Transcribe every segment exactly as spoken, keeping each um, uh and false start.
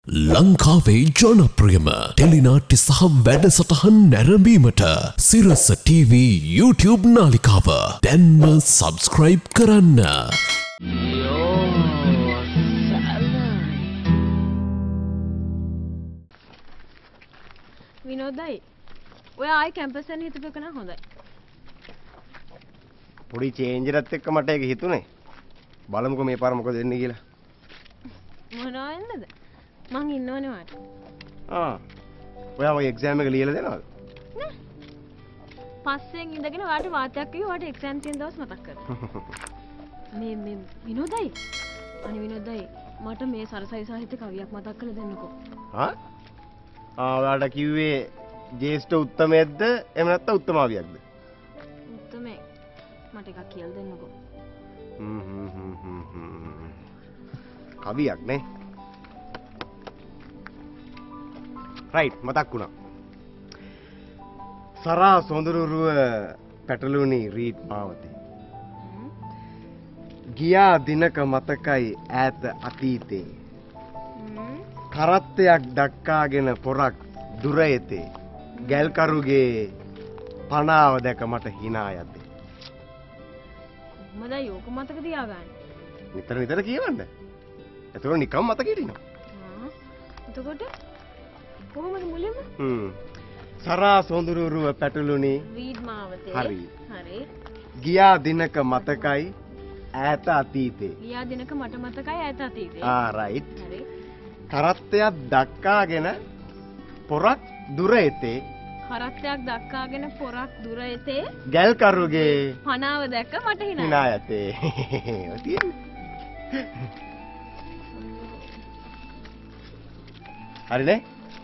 ලංකාවේ ජනප්‍රියම ටෙලිනාට්‍ය සහ වැඩසටහන් නැරඹීමට සිරස ටීවී YouTube නාලිකාව දැන්ම සබ්ස්ක්‍රයිබ් කරන්න. විනෝදයි ඔය ආයි කැම්පස් එකේ හිටපු එක නම් හොඳයි. පොඩි චේන්ජ් එකත් එක්ක මට ඒක හිතුනේ. බලමුකෝ මේ පාර මොකද වෙන්නේ කියලා. මොනවා වෙන්නද? මං ඉන්නවනේ වාට. ආ. ඔයා ඔය එක්සෑම් එක ලියලා දෙනවද? නෑ. පස්සෙන් ඉඳගෙන වාට වාතයක් කිව්ව වාට එක්සෑම් තියෙන දවස් මතක් කරලා. මේ මේ විනෝදයි. අනේ විනෝදයි මට මේ සරසවි සාහිත්‍ය කවියක් මතක් කරලා දෙන්නකෝ. ආ? ආ ඔයාලට කිව්වේ ජේෂ්ඨ උත්තමයේද්ද එහෙම නැත්නම් උත්තමාවියක්ද? උත්තමේ. මට එකක් කියලා දෙන්නකෝ. හ්ම් හ්ම් හ්ම් හ්ම් හ්ම්. කවියක් නේ. රයිට් මතක් වුණා. සරා සොඳුරුරුව පැටළුණි රීඩ් මාවතේ. ගියා දිනක මතකයි ඈත අතීතේ. කරත්තයක් දක්කාගෙන පොරක් දුර එතේ. ගැල්කරුගේ පනාව දැක මට hina යතේ. කොහමද යෝක මතක තියාගන්නේ? නිතර නිතර කියවන්න. එතකොට නිකම් මතක හිටිනවා. ආ. එතකොට කොහොමද මුලින්ම? හ්ම්. සරා සොඳුරුරුව පැටළුණි රීඩ් මාවතේ. හරි. හරි. ගියා දිනක මතකයි ඈත අතීතේ. ගියා දිනක මට මතකයි ඈත අතීතේ. ආ රයිට්. හරි. කරත්තයක් දක්කාගෙන පොරක් දුර එතේ. කරත්තයක් දක්කාගෙන පොරක් දුර එතේ. ගැල්කරුගේ පනාව දැක්ක මට hina. hina යතේ. ඔය තියෙන්නේ. හරිනේ?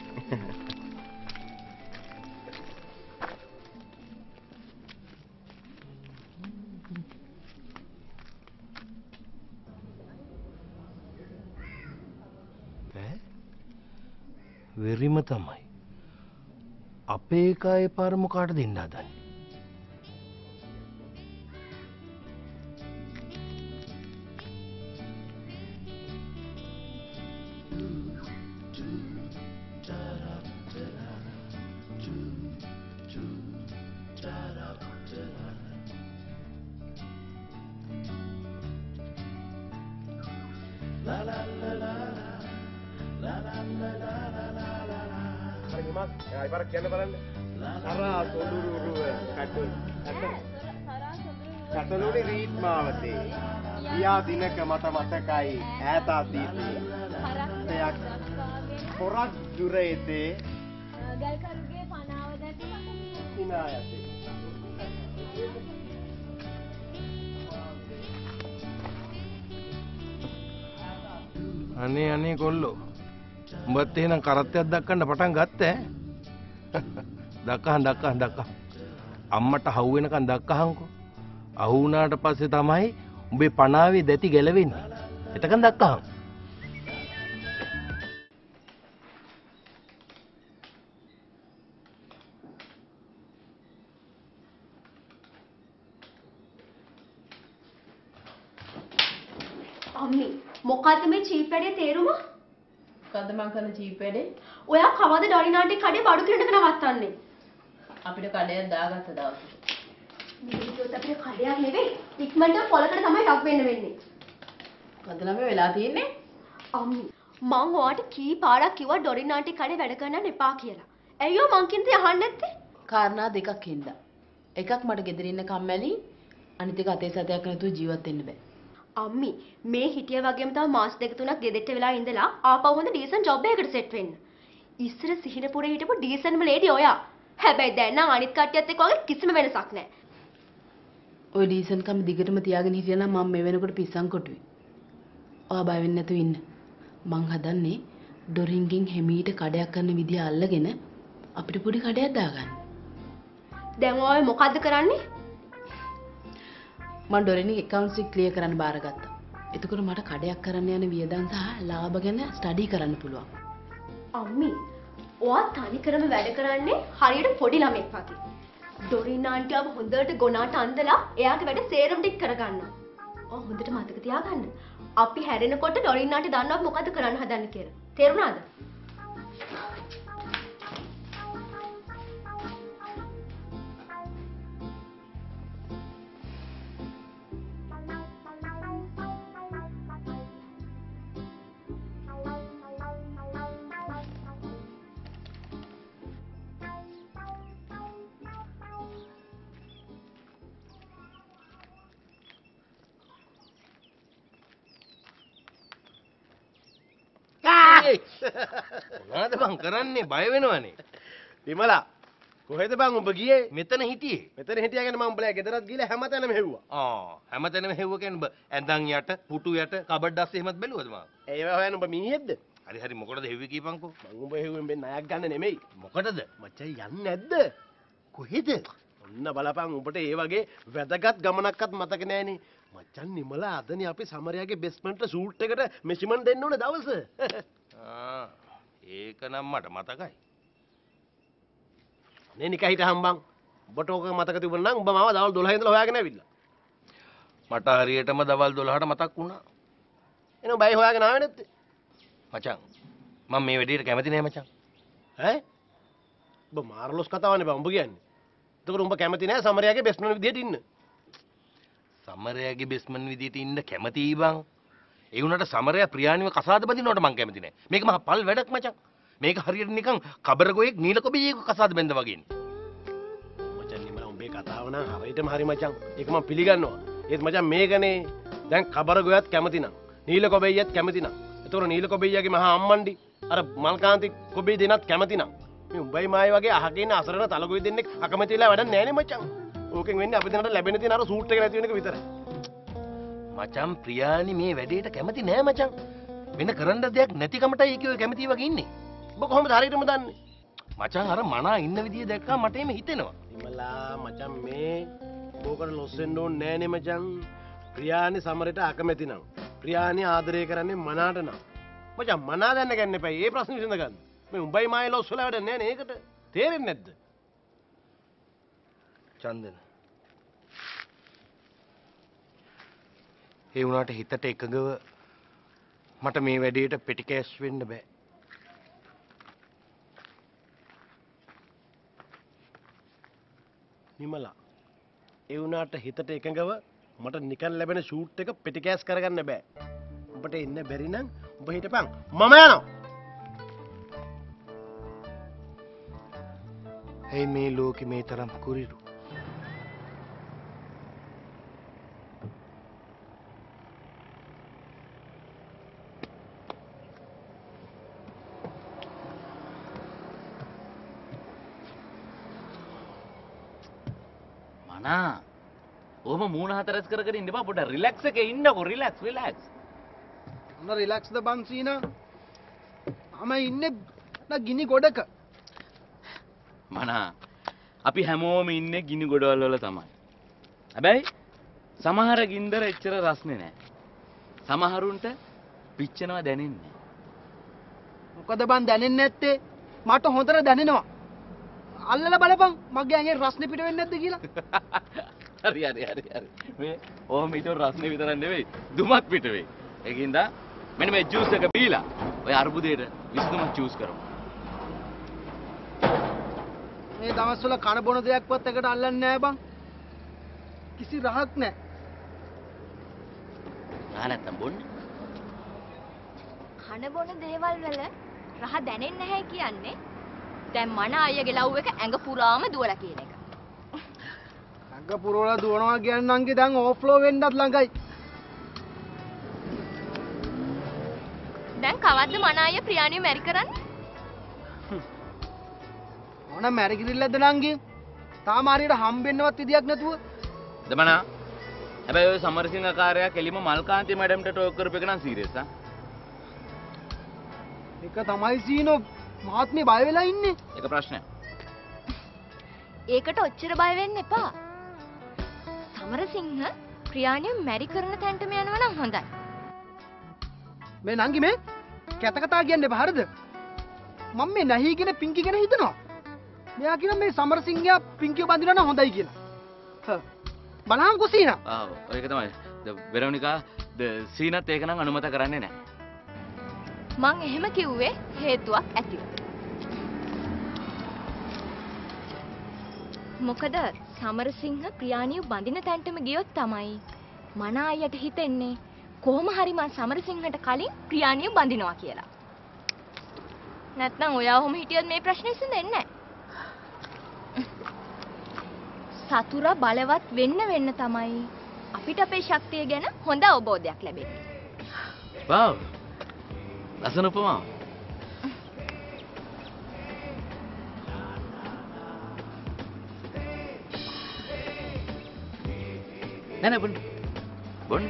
වෙරිම තමයි. අපේ එකේ පාර මොකාට දෙන්න හදන්නේ? La la la la la la la la la la la la. හරි නිමස් එයා ඉපාරක් කියන්න බලන්න. සරා සොඳුරුරුව පැටළුණි. සරා සොඳුරුරුව පැටළුණි රීඩ් මාවතේ. ගියා දිනක මට මතකයි ඈත අතීතේ. කරත්තයක් පොරක් දුර එතේ. ගැල්කරුගේ පනාව දැක hina යතේ. අනේ අනේ කොල්ලෝ උඹත් එහෙනම් කරත්තයක් දක්වන්න පටන් ගත්තා ඈ දක්කහන් දක්කහන් දක්කහන් අම්මට හවු වෙනකන් දක්කහන්කෝ අහු වුණාට පස්සේ තමයි උඹේ පණාවේ දැටි ගැලවෙන්නේ එතකන් දක්කහන් අම්මි මොකද්ද මේ චීප් වැඩේ තේරුම? මොකද්ද මං කරන චීප් වැඩේ? ඔයා කවද ඩොරිනාටි කඩේ බඩු කිරණක නවත්තන්නේ? අපිට කඩයක් දාගත්ත දවසේ. මේක කිව්වොත් අපිට කඩයක් නෙවෙයි. ඉක්මනට පොලකට තමයි ලක් වෙන්න වෙන්නේ. මොකද ළමයි වෙලා තියෙන්නේ? අම්මි මං ඔයාට කී පාරක් කිව්වා ඩොරිනාටි කඩේ වැඩ කරන්න එපා කියලා. ඇයියෝ මං කින්ද අහන්නේ නැත්තේ? කාරණා දෙකක් හින්දා. එකක් මට ගෙදර ඉන්න කම්මැලි අනිත් එක අතේ සතයක් නැතුව ජීවත් වෙන්න බෑ. අම්මි මේ හිටිය වගේම තව මාස දෙක තුනක් ගෙදරට වෙලා ඉඳලා ආපහු හොඳ ඩීසන්ට් ජොබ් එකකට සෙට් වෙන්න. ඉස්සර සිහිනපුරේ හිටපු ඩීසන්ට්ම ලේඩි ඔයා. හැබැයි දැන් නම් අනිත් කට්ටියත් එක්ක වගේ කිසිම වෙනසක් නැහැ. ඔය ඩීසන්ට් කම දිගටම තියාගෙන හිටියනම් මම මේ වෙනකොට පිස්සන් කොටුවේ. ඔයා බය වෙන්නේ නැතුව ඉන්න. මං හදන්නේ ඩොරින්ගෙන් හෙමීට කඩයක් කරන විදිය අල්ලගෙන අපිට පොඩි කඩයක් දාගන්න. දැන් ඔය මොකද්ද කරන්නේ? මම ඩොරින්ගේ account එක ක්ලියර් කරන්න බාරගත්තා. එතකොට මට කඩයක් කරන්න යන වියදම් සහ ලාභ ගැන ස්ටඩි කරන්න පුළුවන්. අම්මි ඔයා තනිකරම වැඩ කරන්නේ හරියට පොඩි ළමෙක් වගේ. ඩොරින් ආන්ටියව හොඳට ගොනාට අන්දලා එයාගේ වැඩ සේරම ටික කරගන්නවා. ඔව් හොඳට මතක තියාගන්න. අපි හැරෙනකොට ඩොරින් ආන්ටි දන්නවත් මොකද කරන්න හදන්නේ කියලා. තේරුණාද? මොනවද බං කරන්නේ? බය වෙනවනේ. විමලා කොහෙද බං උඹ ගියේ? මෙතන හිටියේ. මෙතන හිටියාගෙන මම උඹලා ගෙදරත් ගිහලා හැමතැනම හෙව්වා. ආ හැමතැනම හෙව්ව කියන්නේ උඹ ඇඳන් යට, පුටු යට, කබඩ් අස්සේ එහෙමත් බැලුවද මම? ඒව හොයන්න උඹ මීහෙක්ද? හරි හරි මොකටද හෙව්වේ කීපන්කෝ? මං උඹ හෙව්වෙන් බෙන් ණයක් ගන්න නෙමෙයි. මොකටද? මචං යන්නේ නැද්ද? කොහෙද? ඔන්න බලපන් උඹට ඒ වගේ වැදගත් ගමනක්වත් මතක නෑනේ. මචං නිමලා අදනේ අපි සමරයාගේ බෙස්ට්මන්ට් ෂූට් එකට මෙෂර්මන්ට් දෙන්න ඕනේ දවස. ආ ඒක නම් මට මතකයි. නේ නිකන් හිටහම් බං. උඹට ඕක මතක තිබුණා නම් උඹ මාව දවල් දොළහ ඉඳලා හොයාගෙන ඇවිල්ලා. මට හරියටම දවල් දොළහට මතක් වුණා. එනවා බයි හොයාගෙන ආවේ නැත්තේ. මචං මම මේ වැඩේට කැමති නෑ මචං. ඈ? උඹ මාර්ලොස් කතාවනේ බං උඹ කියන්නේ. එතකොට උඹ කැමති නෑ සමරයාගේ බෙස්ට්මන්ට් විදියට ඉන්න. සමරයාගේ බෙස්මන් විදියට ඉන්න කැමතියි බං. ඒ වුණාට සමරයා ප්‍රියානිව කසාද බඳිනවට මං කැමති නෑ. මේක මහා පල් වැඩක් මචං. මේක හරියට නිකන් කබරගොයෙක් නීලකොබියෙක් කසාද බැඳ වගේනේ. මචං නිමලා උඹේ කතාව නම් හරියටම හරි මචං. ඒක මම පිළිගන්නවා. ඒත් මචං මේකනේ දැන් කබර ගොයත් කැමති නම් නීල කොබෙයියත් කැමති නම්. ඒතකොට නීල කොබෙයියාගේ මහා අම්මන්ඩි අර මල්කාන්ති කොබෙයි දෙනත් කැමති නම් මේ උඹයි මායි වගේ අහගෙන ඉන්න අසරණ තලගොයි දෙන්නෙක් අකමැති වෙලා වැඩක් නෑනේ මචං. ඕකෙන් වෙන්නේ අපි දෙන්නට ලැබෙන තියෙන අර සූට් එක නැති වෙන එක විතරයි. මචං ප්‍රියානි මේ වැඩේට කැමති නෑ මචං. වෙන කරන්න දෙයක් නැතිකමටයි ඒකේ කැමති වගේ ඉන්නේ. උඹ කොහොමද හරියටම දන්නේ? මචං අර මනා ඉන්න විදිය දැක්කා මට එමෙ හිතෙනවා. නිමලා මචං මේ ඕකට ලොස් වෙන්න ඕනේ නෑනේ මචං. ප්‍රියානි සමරට අකමැති නම් ප්‍රියානි ආදරය කරන්නේ මනාට නම් මචං මනා දැන්න ගන්න එපා. ඒ ප්‍රශ්නේ විසඳ ගන්න. මේ උඹයි මායි ලොස් වෙලා වැඩක් නෑනේ ඒකට. තේරෙන්නේ නැද්ද? චන්දන. ඒ වුණාට හිතට එකගව මට මේ වැඩේට පෙටි කෑෂ් වෙන්න බෑ. නිමලා ඒ වුණාට හිතට එකඟව මට නිකන් ලැබෙන ෂූට් එක පෙටි කෑස් කරගන්න බෑ. උඹට ඉන්න බැරි නම් උඹ හිටපන්. මම යනවා. ඇයි මේ ලෝකෙ මේ තරම් කුරිරු? මනා ඔහම මූණ හතරස් කර කර ඉන්න එපා පොඩ්ඩක් රිලැක්ස් එකේ ඉන්නකෝ රිලැක්ස් රිලැක්ස් අන්න රිලැක්ස් ද බං සීනා මම ඉන්නේ නා ගිනි ගොඩක මනා අපි හැමෝම ඉන්නේ ගිනි ගොඩවල් වල තමයි හැබැයි සමහර ගින්දර එච්චර රස්නේ නැහැ සමහරුන්ට පිච්චෙනවා දැනෙන්නේ මොකද බං දැනෙන්නේ නැත්තේ මට හොඳට දැනෙනවා අල්ලලා බලපන් මගේ ඇඟේ රස්නේ පිට වෙන්නේ නැද්ද කියලා හරි හරි හරි හරි මේ ඔහොම ඊට රස්නේ විතරක් නෙවෙයි දුමත් පිට වෙයි ඒකින්ද මෙන්න මේ ජූස් එක බීලා ඔය අර්බුදයට විසඳුමක් චූස් කරමු මේ දවස් වල කන බොන දෙයක්වත් එකට අල්ලන්නේ නැහැ බං කිසි රහක් නැහැ රහ නැත්තම් බොන්නේ කන බොන දේවල් වල රහ දැනෙන්නේ නැහැ කියන්නේ දැන් මන අයියගේ ලව් එක ඇඟ පුරාම දුවලා කියන එක. ඇඟ පුරවලා දුවනවා කියන්නේ නංගි දැන් ඕෆ්ලෝ වෙන්නත් ළඟයි. දැන් කවද්ද මන අයිය ප්‍රියාණිය මැරි කරන්නේ? ඕන මැරි කිරිල්ලද නංගි? තාම හරියට හම්බෙන්නවත් විදියක් නැතුව. දමනා හැබැයි ඔය සමරසිංහ කාර්යය කෙලිම මල්කාන්ති මැඩම්ට ටෝක් කරපු එක නම් සීරියස් ආ. ඒක තමයි සීනෝ මහත්මේ බය වෙලා ඉන්නේ. ඒක ප්‍රශ්නයක්. ඒකට ඔච්චර බය වෙන්න එපා. සමරසිංහ ප්‍රියාණිය මැරි කරන තැනටම යනවා නම් හොඳයි. මේ නංගි මේ කැත කතා කියන්නේ එපා හරිද? මම මේ නැහි කියන පිංකි ගැන හිතනවා. මෙයා කියන මේ සමරසිංහයා පිංකිව බඳිනවා නම් හොඳයි කියලා. හ්ම්. බලහන් කුසීනා. ආ ඒක තමයි. ද වෙරොනිකා ද සීනත් ඒක නම් අනුමත කරන්නේ නැහැ. මං එහෙම කිව්වේ හේතුවක් ඇතිව. මොකද සමරසිංහ ප්‍රියාණිව බඳින තැනටම ගියොත් තමයි මන අයියට හිතෙන්නේ කොහොම හරි මං සමරසිංහට කලින් ප්‍රියාණිව බඳිනවා කියලා. නැත්නම් ඔයා ඔහොම හිටියොත් මේ ප්‍රශ්නේ විසඳෙන්නේ නැහැ. සතුරා බලවත් වෙන්න වෙන්න තමයි අපිට අපේ ශක්තිය ගැන හොඳ අවබෝධයක් ලැබෙන්නේ. Wow. ලස්සන උපමාව. නෑ නෑ බොන්න. බොන්න.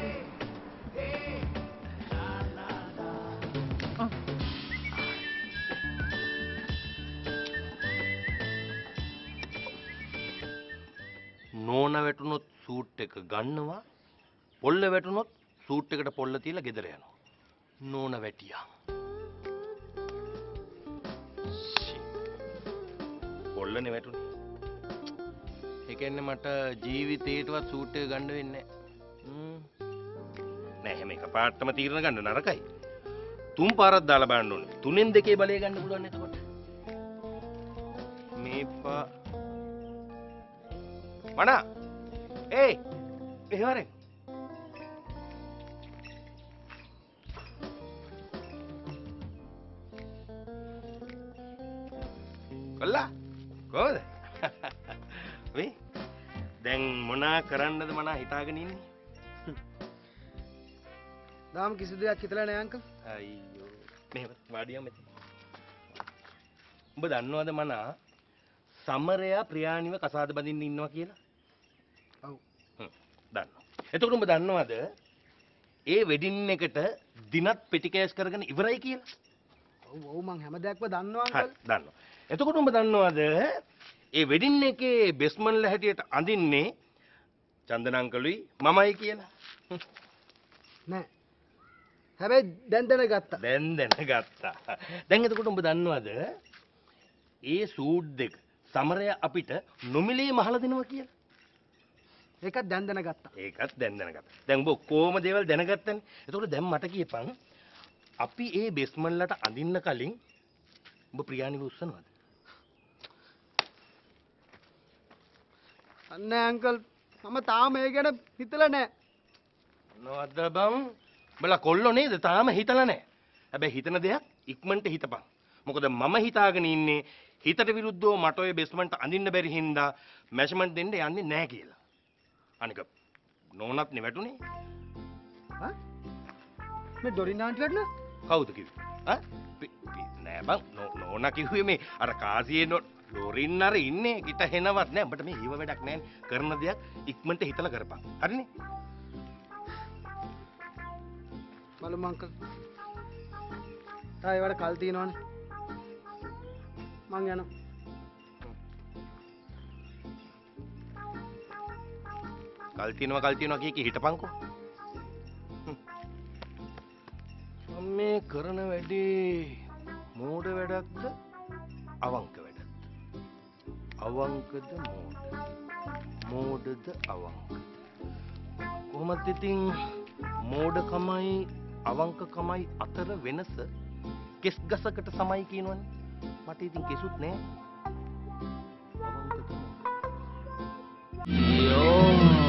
නෝන වැටුනොත් සූට් එක ගන්නවා. පොල්ල වැටුනොත් සූට් එකට පොල්ල තියලා ගෙදර යනවා. නෝන වැටියා. පොල්ලනේ වැටුනේ. ඒ කියන්නේ මට ජීවිතේටවත් සූට් එක ගන්න වෙන්නේ නැහැ. නෑ එහෙම එකපාරටම තීරණ ගන්න නරකයි. තුන් පාරක් දාලා බලන්න ඕනේ. තුනෙන් දෙකේ බලය ගන්න පුළුවන් එතකොට. මේ පා මනා ඒ එහෙවරේ කළා කොහොමද මේ දැන් මොනා කරන්නද මනා හිතාගෙන ඉන්නේ දාම කිසි දෙයක් හිතලා නෑ අංකල් අයියෝ මෙහෙම වාඩියම් මෙතන උඹ දන්නවද මනා සමරයා ප්‍රියාණිව කසාද බඳින්න ඉන්නවා කියලා ඔව් හ්ම් දන්නවා එතකොට උඹ දන්නවද ඒ වෙඩින් එකට දිනත් පෙටි කෑෂ් කරගෙන ඉවරයි කියලා ඔව් ඔව් මං හැම දෙයක්ම දන්නවා අංකල් දන්නවා එතකොට උඹ දන්නවද ඒ වෙඩින් එකේ බෙස්මන්ලා හැටියට අඳින්නේ චන්දන අංකලුයි මමයි කියලා නෑ හැබැයි දැන් දැනගත්තා දැන් දැනගත්තා දැන් එතකොට උඹ දන්නවද ඒ සූට් දෙක සමරයා අපිට නොමිලේ මහලා දෙනවා කියලා ඒකත් දැන් දැනගත්තා ඒකත් දැන් දැනගත්තා දැන් උඹ කොහොම දේවල් දැනගත්තනේ එතකොට දැන් මට කියපන් අපි ඒ බෙස්මන්ලාට අඳින්න කලින් උඹ ප්‍රියාණිව උස්සනවද අනේ අංකල් මම තාම ඒ ගැන හිතලා නෑ මොනවද බං බලා කොල්ලෝ නේද තාම හිතලා නෑ හැබැයි හිතන දෙයක් ඉක්මනට හිතපන් මොකද මම හිතාගෙන ඉන්නේ හිතට විරුද්ධව මට ඔය බේස්මන්ට් අඳින්න බැරි හින්දා මැෂර්මන්ට් දෙන්න යන්නේ නෑ කියලා අනික නෝනත් නේ වැටුනේ හා මේ ඩොරින් ආන්ටි වැටුණා කවුද කිව්වේ ආ නෑ බං නෝනා කිව්වේ මේ අර කාසියේ ලොරින් අර ඉන්නේ කිට හෙනවත් නෑ උඹට මේ හිව වැඩක් නෑනේ කරන දෙයක් ඉක්මනට හිතලා කරපන් හරිනේ බලමු අංකල් තායි වල කල් තියනවනේ මං යනවා කල් තියනවා කල් තියනවා කිය කී හිටපන්කෝ මම මේ කරන වැඩේ මෝඩ වැඩක්ද අවංක වැඩක්ද අවංකද මෝඩ මෝඩද අවංක කොහොමද ඉතින් මෝඩකමයි අවංකකමයි අතර වෙනස කෙස් ගසකට සමයි කියනවනේ මට ඉතින් කෙසුත් නෑ අවංකද මෝඩ යෝ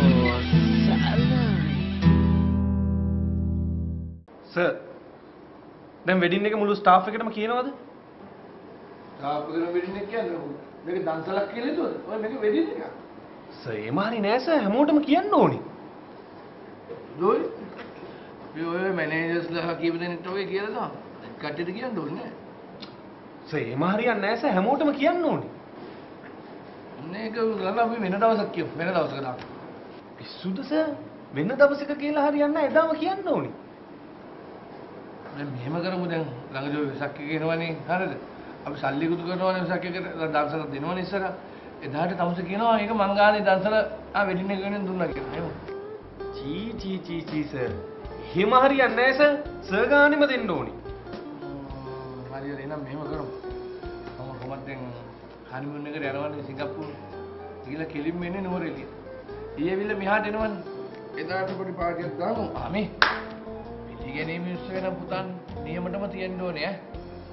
සර් දැන් වෙඩින් එක මුළු ස්ටාෆ් එකටම කියනවද? ස්ටාෆ් එකේ වෙඩින් එක කියන්නේ මේක දන්සලක් කියලා නේද? ඔය මේක වෙඩින් එක. සර් ඒ මාරි නෑ සර් හැමෝටම කියන්න ඕනි. දොයි මේ ඔය මැනේජර්ස්ලා කීප දෙනෙක්ට ඔය කියලා දාන්න. කට්ටියට කියන්න ඕනේ නෑ. සර් ඒ මාරියක් නෑ සර් හැමෝටම කියන්න ඕනි. මේක ගලලා අපි වෙන දවසක් කියමු. වෙන දවසක දාන්න. පිස්සුද සර්? වෙන දවසක කියලා හරියන්නේ නෑ එදාම කියන්න ඕනි. දැන් මෙහෙම කරමු දැන් ළඟදී ඔය වෙසක් එක එනවනේ හරියද? අපි සල්ලි එකතු කරනවනේ වෙසක් එකට දන්සල දෙනවනේ ඉස්සර. එදාට තමුස කියනවා මේක මං ගානේ දන්සල ආ වෙඩින් එක වෙනින් දුන්නා කියලා. එහෙම. චී චී චී චී සර්. එහෙම හරියන්නේ නෑ සර්. සර් ගානෙම දෙන්න ඕනි. හරියට එහෙනම් මෙහෙම කරමු. මම කොහොමද දැන් හනිමුන් එකට යනවනේ සිංගප්පූරු. ගිහලා කෙලින්ම එන්නේ නුවරඑළිය. ඊයේවිල්ල මෙහාට එනවනේ. එදාට පොඩි පාටියක් දාමු. ආ මේ. පිටි පිළිගැනීමේ උත්සවය නම් පුතන් නියමටම තියෙන්න ඕනේ ඈ.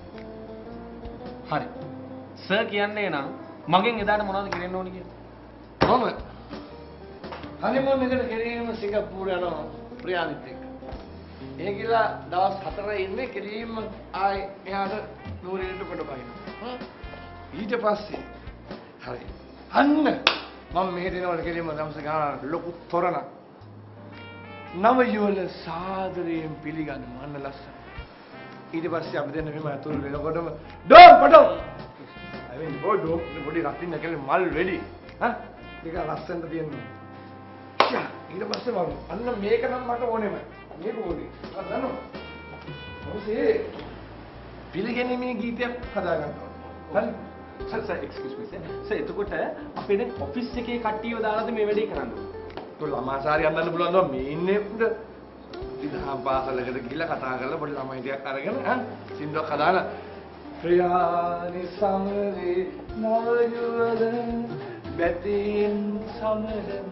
හරි. සර් කියන්නේ නම් මගෙන් එදාට මොනවද කරන්න ඕනේ කියලා? මම හනිමූන් එකට ගෙනීම සිංගප්පූරු යනවා ප්‍රියානිත් එක්ක. ඒ කියලා දවස් හතරයි ඉන්නේ කෙලින්ම ආයි මෙහාට නූරියට කොට බහිනවා. ඊට පස්සේ හරි. අන්න මම මෙහෙට එනකොට කෙලින්ම තමස ගාන ලොකු තොරණක්. නව යුවල සාදරයෙන් පිළිගන්න මන්න ලස්සන. ඊට පස්සේ අපි දෙන්න මෙහෙම අතුරු වෙනකොටම ඩෝම් පඩෝ. I mean boy ඩෝම් පොඩි රත්ින් නැකලේ මල් වෙඩි. හා? ඒක ලස්සනට තියෙනවා. යා ඊට පස්සේ මම අන්න මේක නම් මට ඕනෙමයි. මේක ඕනේ. අර දන්නව. මොකසේ පිළිගැනීමේ ගීතයක් හදා ගන්නවා. හරි. Sir sir excuse me sir. Sir එතකොට අපේ දැන් ඔෆිස් එකේ කට්ටියව දාලාද මේ වැඩේ කරන්නේ? તો ළමාසාරි අඳන්න පුළුවන් නෝ මේ ඉන්නේ උඩ ඉදහා පාසලකට ගිහිල්ලා කතා කරලා පොඩි ළමයි ටිකක් අරගෙන ඈ සින්දුවක් හදාලා ප්‍රියානි සමරේ නව යුවල බැතින් සමරන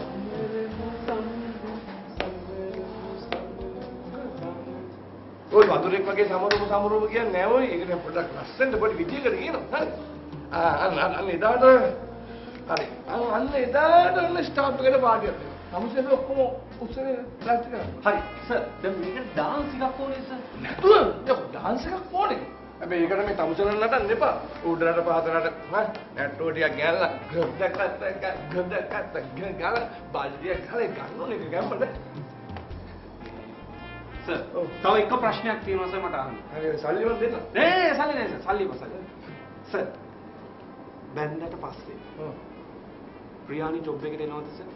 ඔය වතුරෙක් වගේ සමරුම සමරුම කියන්නේ නෑ ඔය ඒක නේ පොඩ්ඩක් ලස්සනට පොඩි විදියකට කියනවා හරි ආ අන්න අන්න එදාට හරි අන්න එදාට ඔන්න ස්ටාර්ට් එකට පාටියක් දෙනවා සමුසෙල ඔක්කොම උත්සවේ ප්ලාස්ටික් කරනවා හරි සර් දැන් මේක ඩාන්ස් එකක් ඕනේ සර් නැතුව දැන් ඩාන්ස් එකක් ඕනේ හැබැයි ඒකට මේ තමුසෙල නටන්න එපා උඩරට පහතරට හා නැට්ටෝ ටිකක් ගෑල්ලා ගොඩකට ගොඩකට ගාලා බල්දිය ගාලා ගන්න ඕනේ ඒක ගම්මද සර් තව එක ප්‍රශ්නයක් තියෙනවා සර් මට අහන්න හරි සල්ලි වත් දෙන්න නෑ සල්ලි නෑ සර් සල්ලි මසල්ලි සර් බැන්දට පස්සේ ප්‍රියානි ජොබ් එකට එනවද සර්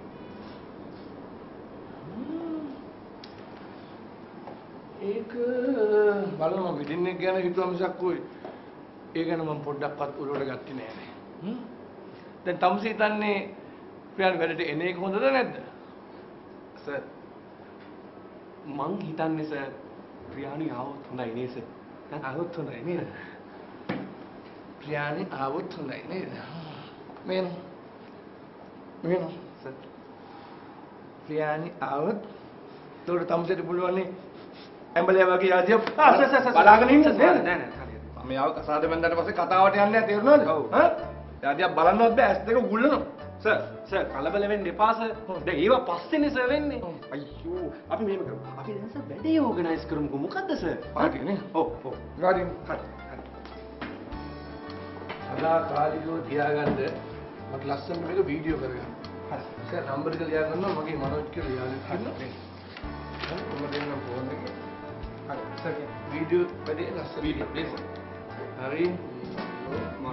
ඒක බලන්න විදින්න ගැන හිතුවා මිසක් කොයි ඒ ගැන මම පොඩ්ඩක්වත් උඩට ගත්තේ නෑ නේ දැන් තමුසේ හිතන්නේ ප්‍රියානි වැඩට එන එක හොඳද නැද්ද සර් මං හිතන්නේ සර් ප්‍රියානි ආවොත් හොඳයි නේ සර් ආවොත් හොඳයි නේද ප්‍රියානි ආවොත් හොඳයි නේද මේන මේන සර් ප්‍රියානි ආවොත් උඩට තමුසේට පුළුවන් නේ ඇම්බලේ වගේ ආදිය බලාගෙන ඉන්න නෑ නෑ නෑ හරි මම යාව කසාද බැන්දාට පස්සේ කතාවට යන්නේ නැහැ තේරුණාද හා යාදියා බලන්නවත් බෑ ඇස් දෙක ගුල්ලනවා සර් සර් කලබල වෙන්න එපා සර් දැන් ඒව පස්සේනේ සර් වෙන්නේ අයියෝ අපි මෙහෙම කරමු අපි දැන් සර් වැඩේ ඕගනයිස් කරමුකෝ මොකද්ද සර් පාටිය නේ ඔව් ඔව් ගාඩින් හරි හරි අදා කාලිකෝ තියාගන්න මට ලස්සන මේක වීඩියෝ කරගන්න හරි සර් නම්බර් එක ලියා ගන්නවා මගේ මනෝජ් කියලා ලියා ගන්න හරි මම දෙන්න ෆෝන් එක හරි සර් වීඩියෝ වැඩේ ලස්සන වීඩියෝ ප්ලීස් හරි මම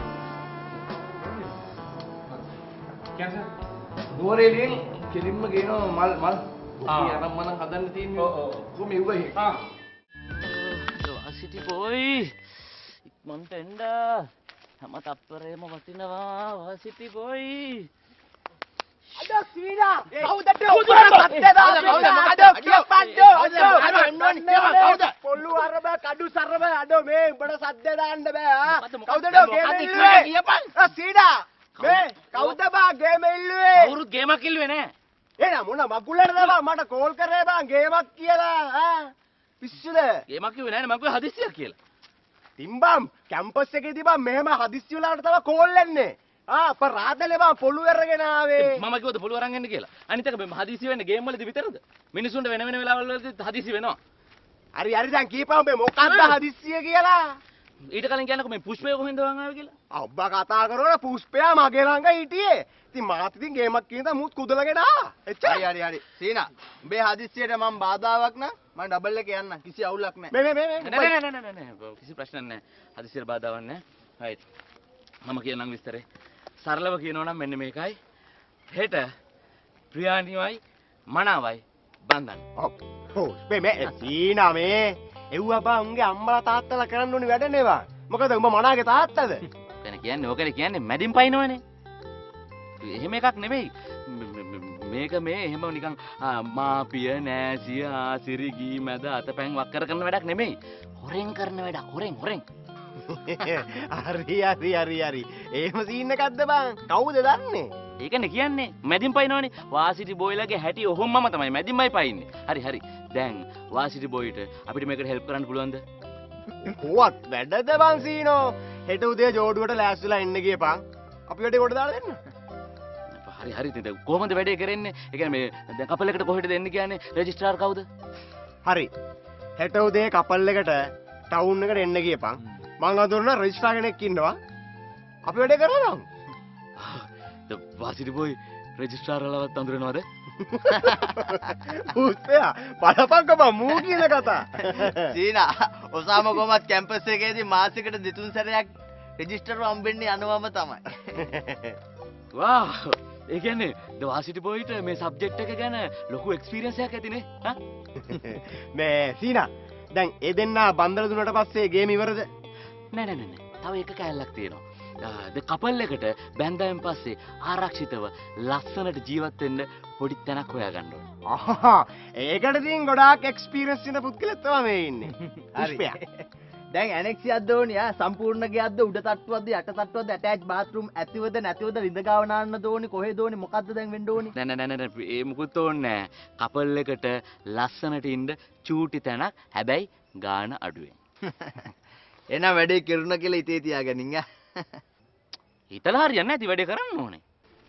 කැන්සර් නුවරඑළියෙන් කෙලින්ම ගේනවා මල් මල් ඔකී අරන් මනම් හදන්න තියෙන්නේ ඔව් ඔව් කො මෙව්වයි ආ සිටි බොයි ඉක්මනට එන්න හැම තප්පරේම වටිනවා වාසිටි බොයි අද සීනා කවුද කවුද අද කියපන්දෝ කවුද පොල්ලු අරබ කඩු සරබ අද මේ උඹට සද්ද දාන්න බෑ ආ කවුද ගේම ඉල්ලුවේ කියපන් සීනා මේ කවුද බා ගේම ඉල්ලුවේ කවුරුත් ගේමක් ඉල්ලුවේ නෑ එහෙනම් මොන මගුලටද බා මට කෝල් කරේ බා ගේමක් කියලා ආ පිස්සුද ගේමක් කිව්වේ නෑනේ මම කිව්වේ හදිස්සියක් කියලා තිම්බම් කැම්පස් එකේදී බා මෙහෙම හදිස්සි වලට තමයි කෝල් එන්නේ ආ අපරාධලේ බා පොළු අරගෙන ආවේ මම කිව්වද පොළු අරන් එන්න කියලා අනිත් එක මේ හදිස්සි වෙන්නේ ගේම් වලදී විතරද මිනිසුන්ට වෙන වෙන වෙලාවල් වලදී හදිස්සි වෙනවා හරි හරි දැන් කීපම් මේ මොකක්ද හදිස්සිය කියලා ඊට කලින් කියන්නකෝ මේ පුෂ්පය කොහෙන්ද වන් ආවේ කියලා අබ්බා කතා කරනවා පුෂ්පයා මගේ ළඟ හිටියේ ඉතින් මාත් ඉතින් ගේමක් කියනද මුත් කුදලගෙන ආ එච්චරයි හරි හරි සීනා උඹේ හදිස්සියට මම බාධාවක් නා මම ඩබල් එක යන්න කිසි අවුලක් නැහැ මේ මේ මේ නෑ නෑ නෑ නෑ කිසි ප්‍රශ්නයක් නෑ හදිස්සියට බාධාවක් නෑ රයිට් මම කියන්නම් විස්තරේ සරලව කියනවා නම් මෙන්න මේකයි හෙට ප්‍රියානිවයි මනාවයි බන්දන්න ඔව් ඔව් මේ මේ සීනා මේ එව්වා බා උන්ගේ අම්මලා තාත්තලා කරන්න ඕනි වැඩ නෙවා මොකද උඹ මනාගේ තාත්තද එතන කියන්නේ ඕකනේ කියන්නේ මැදින් පයින්නවනේ එහෙම එකක් නෙමෙයි මේක මේ එහෙම නිකන් මාපිය නෑසිය ආසිරිගී මැද අතපැන් වක් කර කරන වැඩක් නෙමෙයි හොරෙන් කරන වැඩක් හොරෙන් හොරෙන් හරි හරි හරි හරි එහෙම සීන් එකක්ද බං කවුද දන්නේ ඒකනේ කියන්නේ මැදින් පයින්නවනේ. වාසිටි බොයිලගේ හැටි ඔහොමම තමයි මැදින්මයි පයින්නේ. හරි හරි. දැන් වාසිටි බොයිට අපිට මේකට හෙල්ප් කරන්න පුළුවන්ද? කොවත් වැඩද බං සීනෝ. හෙට උදේ ජෝඩුවට ලෑස්තිලා එන්න ගියපන්. අපි වැඩේ කොට දාලා දෙන්න. හරි හරි ඉතින් කොහොමද වැඩේ කරන්නේ? ඒ කියන්නේ මේ දැන් කපල් එකට කොහෙටද එන්න කියන්නේ? රෙජිස්ට්‍රාර් කවුද? හරි. හෙට උදේ කපල් එකට ටවුන් එකට එන්න ගියපන්. මං අඳුරන රෙජිස්ට්‍රාර් කෙනෙක් ඉන්නවා. අපි වැඩේ කරනවා. ද වාසිටි බොයි රෙජිස්ට්‍රාර් වලවත් අඳුරනවද? පුස්තයා බලපංක බං මූ කියන කතා. සීනා ඔසාම කොමත් කැම්පස් එකේදී මාසෙකට දෙතුන් සැරයක් රෙජිස්ටර් හම්බෙන්නේ යනවම තමයි. වා ඒ කියන්නේ ද වාසිටි බොයිට මේ සබ්ජෙක්ට් එක ගැන ලොකු එක්ස්පීරියන්ස් එකක් ඇතිනේ. හා මේ සීනා දැන් ඒ දෙන්නා බන්දර දුන්නට පස්සේ ගේම ඉවරද? නෑ නෑ නෑ තව එක කෑල්ලක් තියෙනවා. ද කපල් එකට බැන්දායින් පස්සේ ආරක්ෂිතව ලස්සනට ජීවත් වෙන්න පොඩි තැනක් හොයාගන්න ඕනේ. ආහා ඒකට ඉතින් ගොඩාක් එක්ස්පීරියන්ස් ඉන්න පුද්ගලෙක් තමයි මේ ඉන්නේ. හරි. දැන් ඇනෙක්සියක් දෝනිය සම්පූර්ණ ගියක්ද උඩ තට්ටුවක්ද යට තට්ටුවක්ද ඇටච් බාත්රූම් ඇතිවද නැතිවද රිඳ ගාව නාන්න දෝනි කොහෙද දෝනි මොකද්ද දැන් වෙන්න ඕනි? නෑ නෑ නෑ නෑ ඒ මුකුත් ඕනේ නෑ. කපල් එකට ලස්සනට ඉන්න චූටි තැනක් හැබැයි ගාන අඩුවෙන්. එහෙනම් වැඩේ කිරුණ කියලා ඉතේ තියාගනින් ඈ. හිතලා හරියන්නේ නැති වැඩේ කරන්න ඕනේ.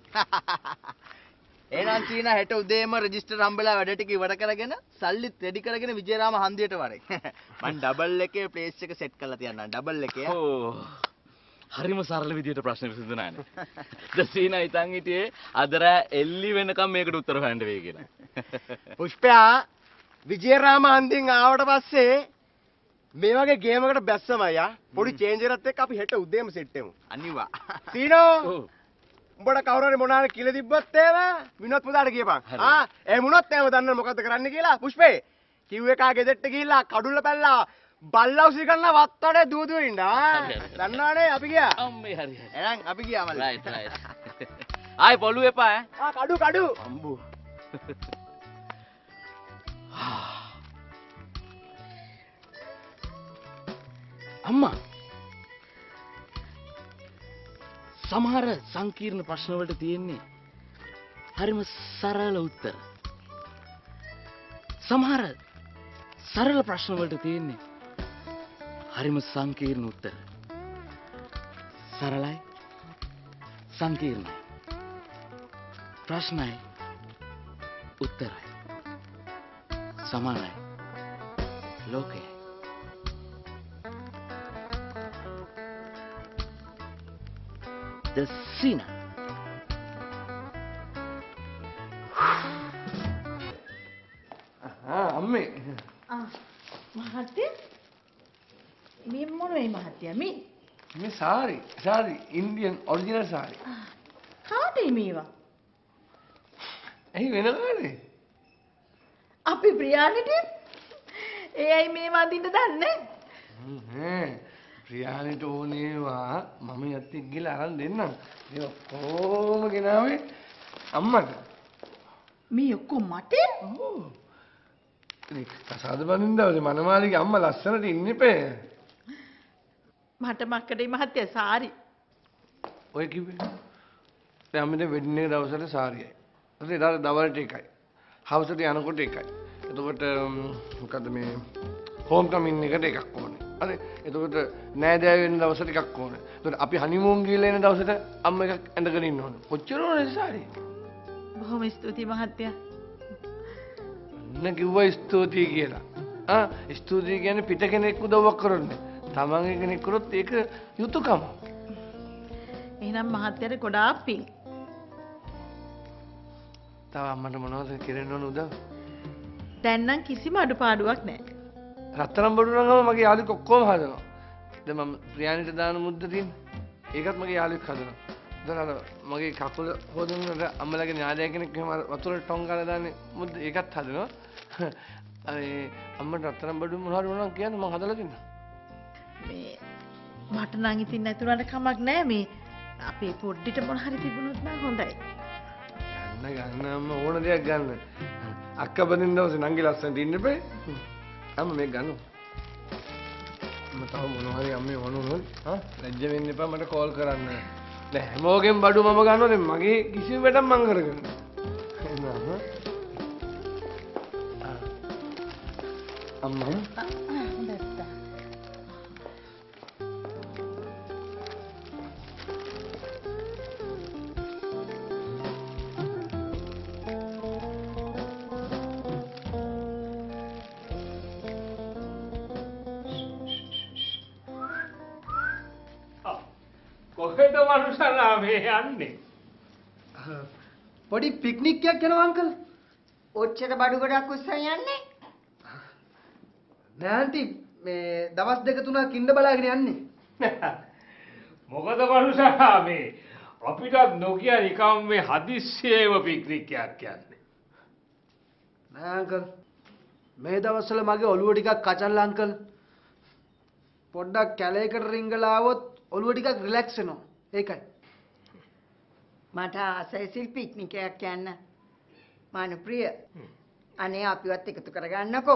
එහෙනම් සීනා හෙට උදේම රෙජිස්ටර් හම්බෙලා වැඩ ටික ඉවර කරගෙන සල්ලිත් රෙඩි කරගෙන විජේරාම හන්දියට වරෙන්. මං ඩබල් එකේ ප්ලේස් එක සෙට් කරලා තියන්නම් ඩබල් එකේ. ඕ හරිම සරල විදියට ප්‍රශ්න විසඳුණානේ. ද සීනා ඉතින් හිටියේ අදර එල්ලි වෙනකම් මේකට උත්තර හොයන්න වෙයි කියලා. පුෂ්පයා විජේරාම හන්දියෙන් ආවට පස්සේ මේ වගේ ගේමකට බැස්සම අයියා පොඩි චේන්ජ් එකක් එක්ක අපි හෙට උදේම සෙට් වෙමු. අනිවා. සීනෝ උඹට කවුරු හරි මොනාර කියලා තිබ්බත් එහෙම විනෝත් පුතාට කියපන්. ආ ඒ මොනොත් එහෙම දන්න මොකද්ද කරන්න කියලා පුෂ්පේ කිව් එකා ගෙදරට ගිහිල්ලා කඩුල්ල පැල්ලා බල්ලවුසි කරන වත්තඩේ දුව දුව ඉන්න. ආ දන්නවනේ අපි ගියා. අම්මේ හරි හරි. එහෙනම් අපි ගියා මල්ලි. Right right. ආයි පොළු එපා ඈ. ආ කඩු කඩු. අම්බු. අම්මා සමහර සංකීර්ණ ප්‍රශ්න වලට තියෙන්නේ හරිම සරල උත්තර. සමහර සරල ප්‍රශ්න වලට තියෙන්නේ හරිම සංකීර්ණ උත්තර. සරලයි සංකීර්ණයි. ප්‍රශ්නයි උත්තරයි. සමානයි ලෝකේ. The Sina. ආ අම්මේ. ආ මහත්තයා මේ මොනවයි මහත්තයා මේ මේ සාරි සාරි ඉන්දියන් ඔරිජිනල් සාරි. කාටේ මේවා? ඇයි වෙනවනේ? අපි ප්‍රියානිට එයයි මේ වඳින්න දන්නේ. හ්ම් ප්‍රියානිට ඕනේවා මම යත් එක්ක ගිහලා අරන් දෙන්නම්. ඒ ඔක්කොම ගෙනාවේ අම්මට. මේ ඔක්කොම මට? ඔව්. ඉතින් කසාද බඳින්න දවසේ මනමාලිගේ අම්මා ලස්සනට ඉන්නේපේ. මට මක්කඩේ මහත්තයා සාරි. ඔය කිව්වේ. දැන් අම්මේ වෙඩින් එක දවසට සාරියයි. ඊට එදාට දවල්ට එකයි. හවසට යනකොට එකයි. එතකොට මොකද්ද මේ හෝම් කමින් එකට එකක් ඕනේ. හරි. එතකොට නෑදෑය වෙන දවසට එකක් ඕනේ. එතකොට අපි හනිමූන් ගිහලා එන දවසට අම්ම එකක් ඇඳගෙන ඉන්න ඕනේ. කොච්චර ඕනේද සාරි? බොහොම ස්තුතියි මහත්තයා. අන්න කිව්වා ස්තුතියි කියලා. ආ ස්තුතියි කියන්නේ පිට කෙනෙක් උදව්වක් කරන්නේ. තමන්ගේ කෙනෙක් කරොත් ඒක යුතුයකම. එහෙනම් මහත්තයාට ගොඩාක් පිං. තව අම්මට මොනවද කරන්න ඕන උදව්? දැන් නම් කිසිම අඩුපාඩුවක් නැහැ. රත්තරන් බඩු නම් මගේ යාළුවෙක් ඔක්කොම හදනවා. දැන් මම ප්‍රියානිට දාන මුද්ද තියෙන්නේ. ඒකත් මගේ යාළුවෙක් හදනවා. දැන් අර මගේ කකුල හොදනකොට අම්මලාගේ ඥානය කෙනෙක් එහෙම වතුරට ටොං ගාලා දාන්නේ මුද්ද ඒකත් හදනවා. අර අම්මට රත්තරන් බඩු මොනවද මොනවද කියන්නේ මම හදලා දෙන්නම්. මේ මට නම් ඉතින් නැතුණාට කමක් නැහැ මේ අපේ පොඩ්ඩිට මොන හරි තිබුණොත් නම් හොඳයි. ගන්න ගන්න අම්ම ඕන දෙයක් ගන්න. අක්ක බඳින්න දවසේ නංගි ලස්සනට ඉන්න බෑ. අම්ම මේක ගන්න. මම තව මොනවා හරි අම්මේ වුණොත් ආ ලැජ්ජ වෙන්න එපා මට කෝල් කරන්න. නෑ හැමෝගෙන් බඩු මම ගන්නවනේ මගේ කිසිම වැඩක් මං කරගන්නේ. එනම අම්මා දැත්තා. කොහෙද මනුෂ්‍යලා මේ යන්නේ? පොඩි පික්නික් එකක් යනවා අංකල්. ඔච්චර බඩු ගොඩක් උස්සන් යන්නේ? නෑ ආන්ටි මේ දවස් දෙක තුනක් ඉන්න බලාගෙන යන්නේ. මොකද මනුෂ්‍යලා මේ අපිට නොකිය නිකම් මේ හදිස්සියේම පික්නික් එකක් යන්නේ. නෑ අංකල් මේ දවස්වල මගේ ඔළුව ටිකක් කචල්ල අංකල්. පොඩ්ඩක් කැලේකට රිංගලා ආවොත් ඔළුව ටිකක් රිලැක්ස් වෙනවා. ඒකයි. මට ආසයි සිල් පික්නික් එකක් යන්න. මානුප්‍රිය. අනේ අපිවත් එකතු කරගන්නකෝ.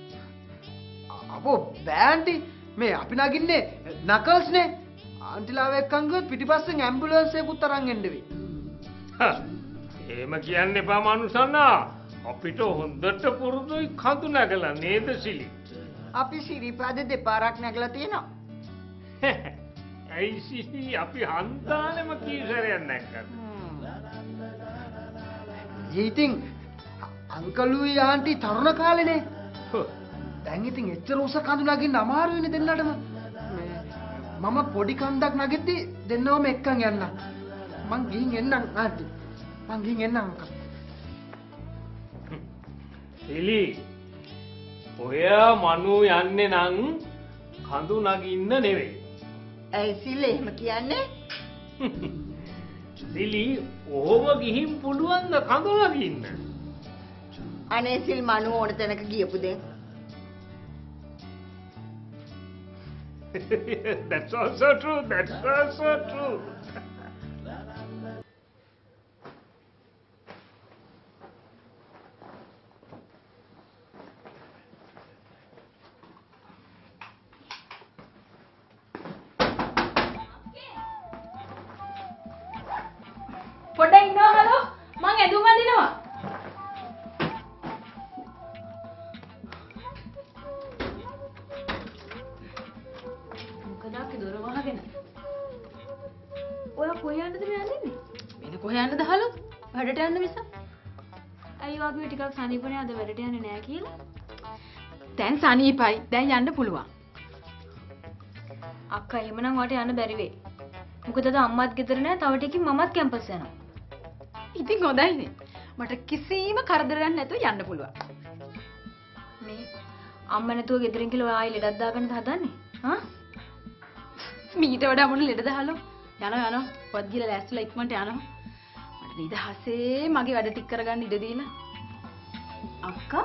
අපෝ බෑ ආන්ටි මේ අපි නගින්නේ නකල්ස් නේ. ආන්ටිලාව එක්කන් ගියොත් පිටිපස්සෙන් ඇම්බියුලන්ස් එකකුත් අරන් එන්න වෙයි. එහෙම කියන්න එපා මනුෂ්‍යනා. අපිට හොඳට පුරුදුයි කඳු නැගලා නේද සිලි? අපි සිරිපාද දෙපාරක් නැගලා තියෙනවා. ඇයි සිලි අපි හන්දානෙම කී සැරයක් නැග්ගද? ඉතින් අංකලුයි ආන්ටි තරුණ කාලේනේ. දැන් ඉතින් එච්චර උස කඳු නගින්න අමාරු වෙන්නේ දෙන්නටම. මම පොඩි කන්දක් නගෙද්දි දෙන්නවම එක්කන් යන්න. මං ගිහින් එන්නම් ආන්ටි. මං ගිහින් එන්නම් අංකල්. සිලි ඔය මනු යන්නේ නම් කඳු නගින්න නෙවෙයි. ඇයි සිල් එහෙම කියන්නේ? සිලි ඔහොම ගිහින් පුළුවන් ද කඳු නගින්න? අනේ සිල් මනු ඕන තැනක ගියපු දෙන්. That's also true. That's also true. පොඩ්ඩක් ඉන්නවා හලෝ මං ඇඳුම් අඳිනවා. මොකද දොර වහගෙන. ඔයා කොහේ යන්නද මේ යන්නේ? මෙන්න කොහේ යන්නද හලෝ? වැඩට යන්න මිස. අයියෝ අපි ටිකක් සනීපනේ අද වැඩට යන්නේ නෑ කියලා. දැන් සනීපයි. දැන් යන්න පුළුවන්. අක්කා එහෙමනම් වට යන්න බැරි වෙයි. මොකද අද අම්මත් ගෙදර නෑ. තව ටිකකින් මමත් කැම්පස් යනවා. ඉතින් හොඳයිනේ. මට කිසිම කරදරයක් නැතුව යන්න පුළුවන්. මේ අම්ම නැතුව ගෙදරින් කියලා ඔයා ආයි ලෙඩක් දාගන්නද හදන්නේ? හා? මීට වඩා මොන ලෙඩද හලෝ? යනවා යනවා. පොත් ගිහලා ලෑස්තිලා ඉක්මනට යනවා. මට නිදහසේ මගේ වැඩ ටික කරගන්න ඉඩ දීලා. අක්කා?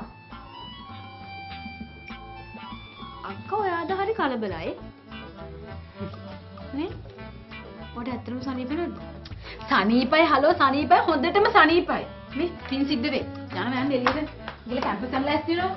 අක්කා ඔයාද හරි කලබලයි. නේ? ඔයාට ඇත්තටම සනීප නැද්ද? සනීපයි හලෝ සනීපයි හොඳටම සනීපයි. මේ පින් සිද්ධ වෙයි. යනවා යන්න එළියට. ගිහලා කැම්පස් යන්න ලෑස්ති වෙනවා.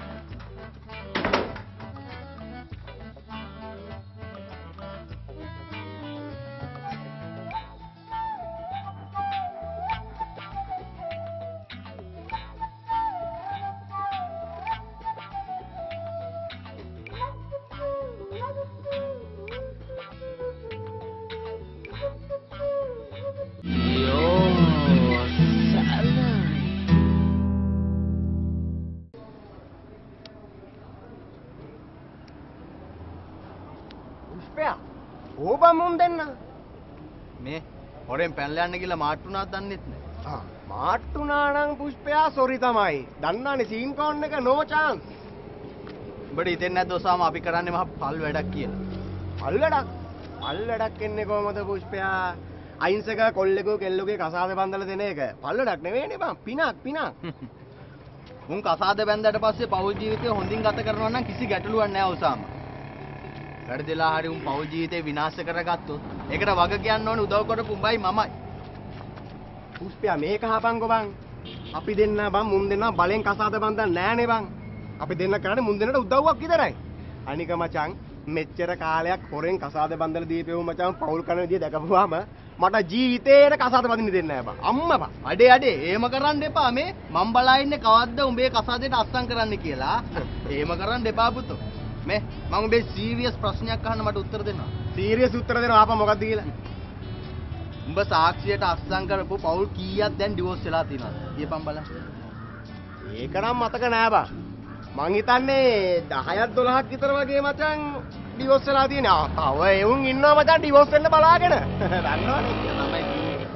ඕබම් මුන් දෙන්න මේ හොරෙන් පැනලා යන්න කියලා මාට්ටුනාක් දන්නෙත් නෑ. ආ මාට්ටුනා නම් පුෂ්පයා සොරි තමයි. දන්නානේ සීන් කෝන් එක නෝ chance. උඹට හිතෙන්නේ නැද්ද ඔසාම අපි කරන්නේ මහ පල් වැඩක් කියලා? පල් වැඩක්? පල් වැඩක් එන්නේ කොහමද පුෂ්පයා? අයින්සක කොල්ලෙකෝ කෙල්ලෙකුගේ කසාද බඳලා දෙන එක පල් වැඩක් නෙවෙයිනේ බං. පිනක් පිනක්. මුන් කසාද බැන්දාට පස්සේ පෞල් ජීවිතය හොඳින් ගත කරනවා නම් කිසි ගැටලුවක් නෑ ඔසාම. වැඩිදලා හරි උන් පෞල් ජීවිතේ විනාශ කරගත්තොත් ඒකට වග කියන්න ඕනේ උදව් කරපු උඹයි මමයි. පුෂ්පයා මේක හපන්කෝ බං. අපි දෙන්න බං මුන් දෙන්න බලෙන් කසාද බඳන් නෑනේ බං. අපි දෙන්න කරන්නේ මුන් දෙන්නට උදව්වක් විතරයි. අනික මචං මෙච්චර කාලයක් හොරෙන් කසාද බඳලා දීපෙව මචං පෞල් කරන විදිය දැකපුවාම මට ජීවිතේට කසාද බඳින්න දෙන්නේ නැහැ බා. අම්මා බා. අඩේ අඩේ එහෙම කරන්න එපා මේ. මම බලා ඉන්නේ කවද්ද උඹේ කසාදෙට අස්සම් කරන්න කියලා. එහෙම කරන්න එපා පුතෝ. මේ මම උඹේ සීරියස් ප්‍රශ්නයක් අහන්න මට උත්තර දෙන්න. සීරියස් උත්තර දෙනවා ආපහු මොකක්ද කියලා. උඹ සාක්ෂියට අස්සම් කරපු පවුල් කීයක් දැන් ඩිවෝස් වෙලා තියෙනවද? කියපන් බලන්න. ඒක නම් මතක නෑ බා. මං හිතන්නේ දහයක් දොළහක් විතර වගේ මචං ඩිවෝස් වෙලා තියෙනවා. තව එවුන් ඉන්නවා මචං ඩිවෝස් වෙන්න බලාගෙන. දන්නවනේ තමයි.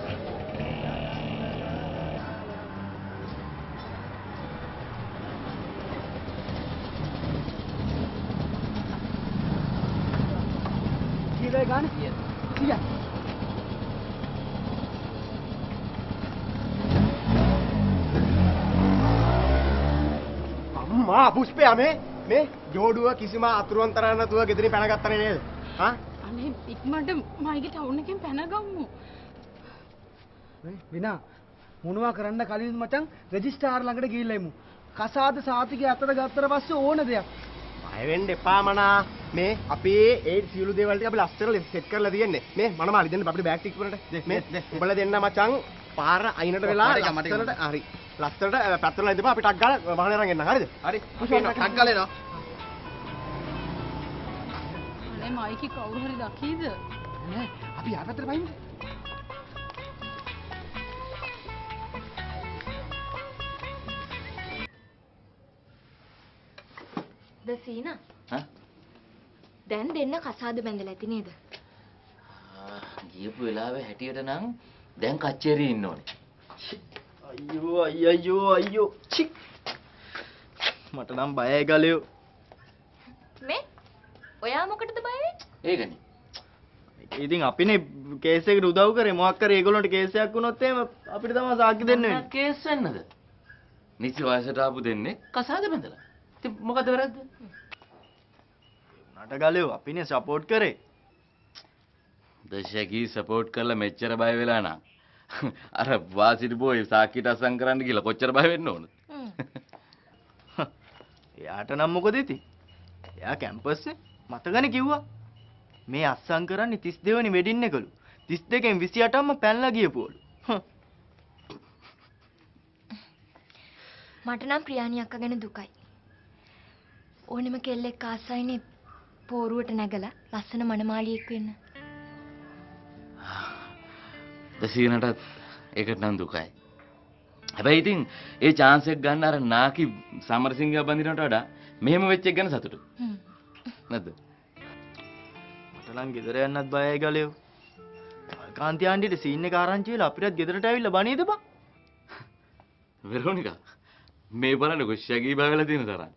කීයද ගාන? කීයක්? අම්මා පුෂ්පයා මේ මේ ජෝඩුව කිසිම අතුරුන්තරයක් නැතුව ගෙදරින් පැනගත්තනේ නේද? හා? අනේ ඉක්මනට මයිගේ ටවුන් එකෙන් පැනගමු. විනා මොනවා කරන්න කලින් මචං රෙජිස්ට්‍රාර් ළඟට ගිහිල්ලා ඉමු. කසාද සාතිකය අතට ගත්තට පස්සේ ඕන දෙයක්. බය වෙන්න එපා මනා. මේ අපේ ඒ සියලු දේවල් ටික අපි ලස්සනට සෙට් කරලා තියෙන්නේ. මේ මනමාලි දෙන්න අපිට බෑග් ටික ඉක්මනට. මේ උඹලා දෙන්න මචං පාර අයිනට වෙලා ලස්සනට හරි. ලස්සනට පැත්තට ඉඳපන් අපි ටක් ගාලා වාහනේ අරන් එන්න. හරිද? හරි. අපි ටක් ගාලා එනවා. අනේ මයිකි කවුරු හරි දකීද? නෑ අපි යාපතට පයින්. දසීනා හා දැන් දෙන්න කසාද බැඳලා ඇති නේද? ගියපු වෙලාවේ හැටියට නම් දැන් කච්චේරියේ ඉන්න ඕනේ. අයියෝ අයියෝ අයියෝ චික් මට නම් බයයි ගලියෝ. මේ ඔයා මොකටද බය වෙන්නේ? ඒකනේ. ඉතින් අපිනේ කේස් එකට උදව් කරේ මොකක් කරේ ඒගොල්ලන්ට කේස් එකක් වුණොත් එහෙම අපිට තමයි සාක්ෂි දෙන්න වෙන්නේ. කේස් වෙන්නද? නිසි වයසට ආපු දෙන්නේ කසාද බැඳලා. ඉතින් මොකද වැරද්ද? උනාට ගලියෝ අපිනේ සපෝට් කරේ. දශකී සපෝට් කරලා මෙච්චර බය වෙලා නම් අර වාසිරි බෝයි සාක්කිට අසං කරන්න කියලා කොච්චර බය වෙන්න ඕනද? එයාට නම් මොකද ඉතින්? එයා කැම්පස් නේ මතකනේ කිව්වා. මේ අස්සම් කරන්නේ තිස් දෙක වෙනි වෙඩින් එකලු. තිස් දෙකෙන් විසි අටක්ම පැනලා ගියපුවලු. මට නම් ප්‍රියාණි අක්කා ගැන දුකයි. ඕනෙම කෙල්ලෙක් ආසයිනේ පෝරුවට නැගලා ලස්සන මනමාලියෙක් වෙන්න. දසීනටත් ඒකට නම් දුකයි. හැබැයි ඉතින් ඒ chance එක ගන්න අර නාකි සමරසිංහව බඳිනවට වඩා මෙහෙම වෙච්ච එක ගැන සතුටු. නැද්ද? මට නම් ගෙදර යන්නත් බයයි ගලියෝ. කාන්ති ආන්ටිට සීන් එක ආරංචි වෙලා අපිටත් ගෙදරට ඇවිල්ලා බණීද බං? වෙරෝනිකා මේ බලන්නකො ශගී බයවලා තියෙන තරම්.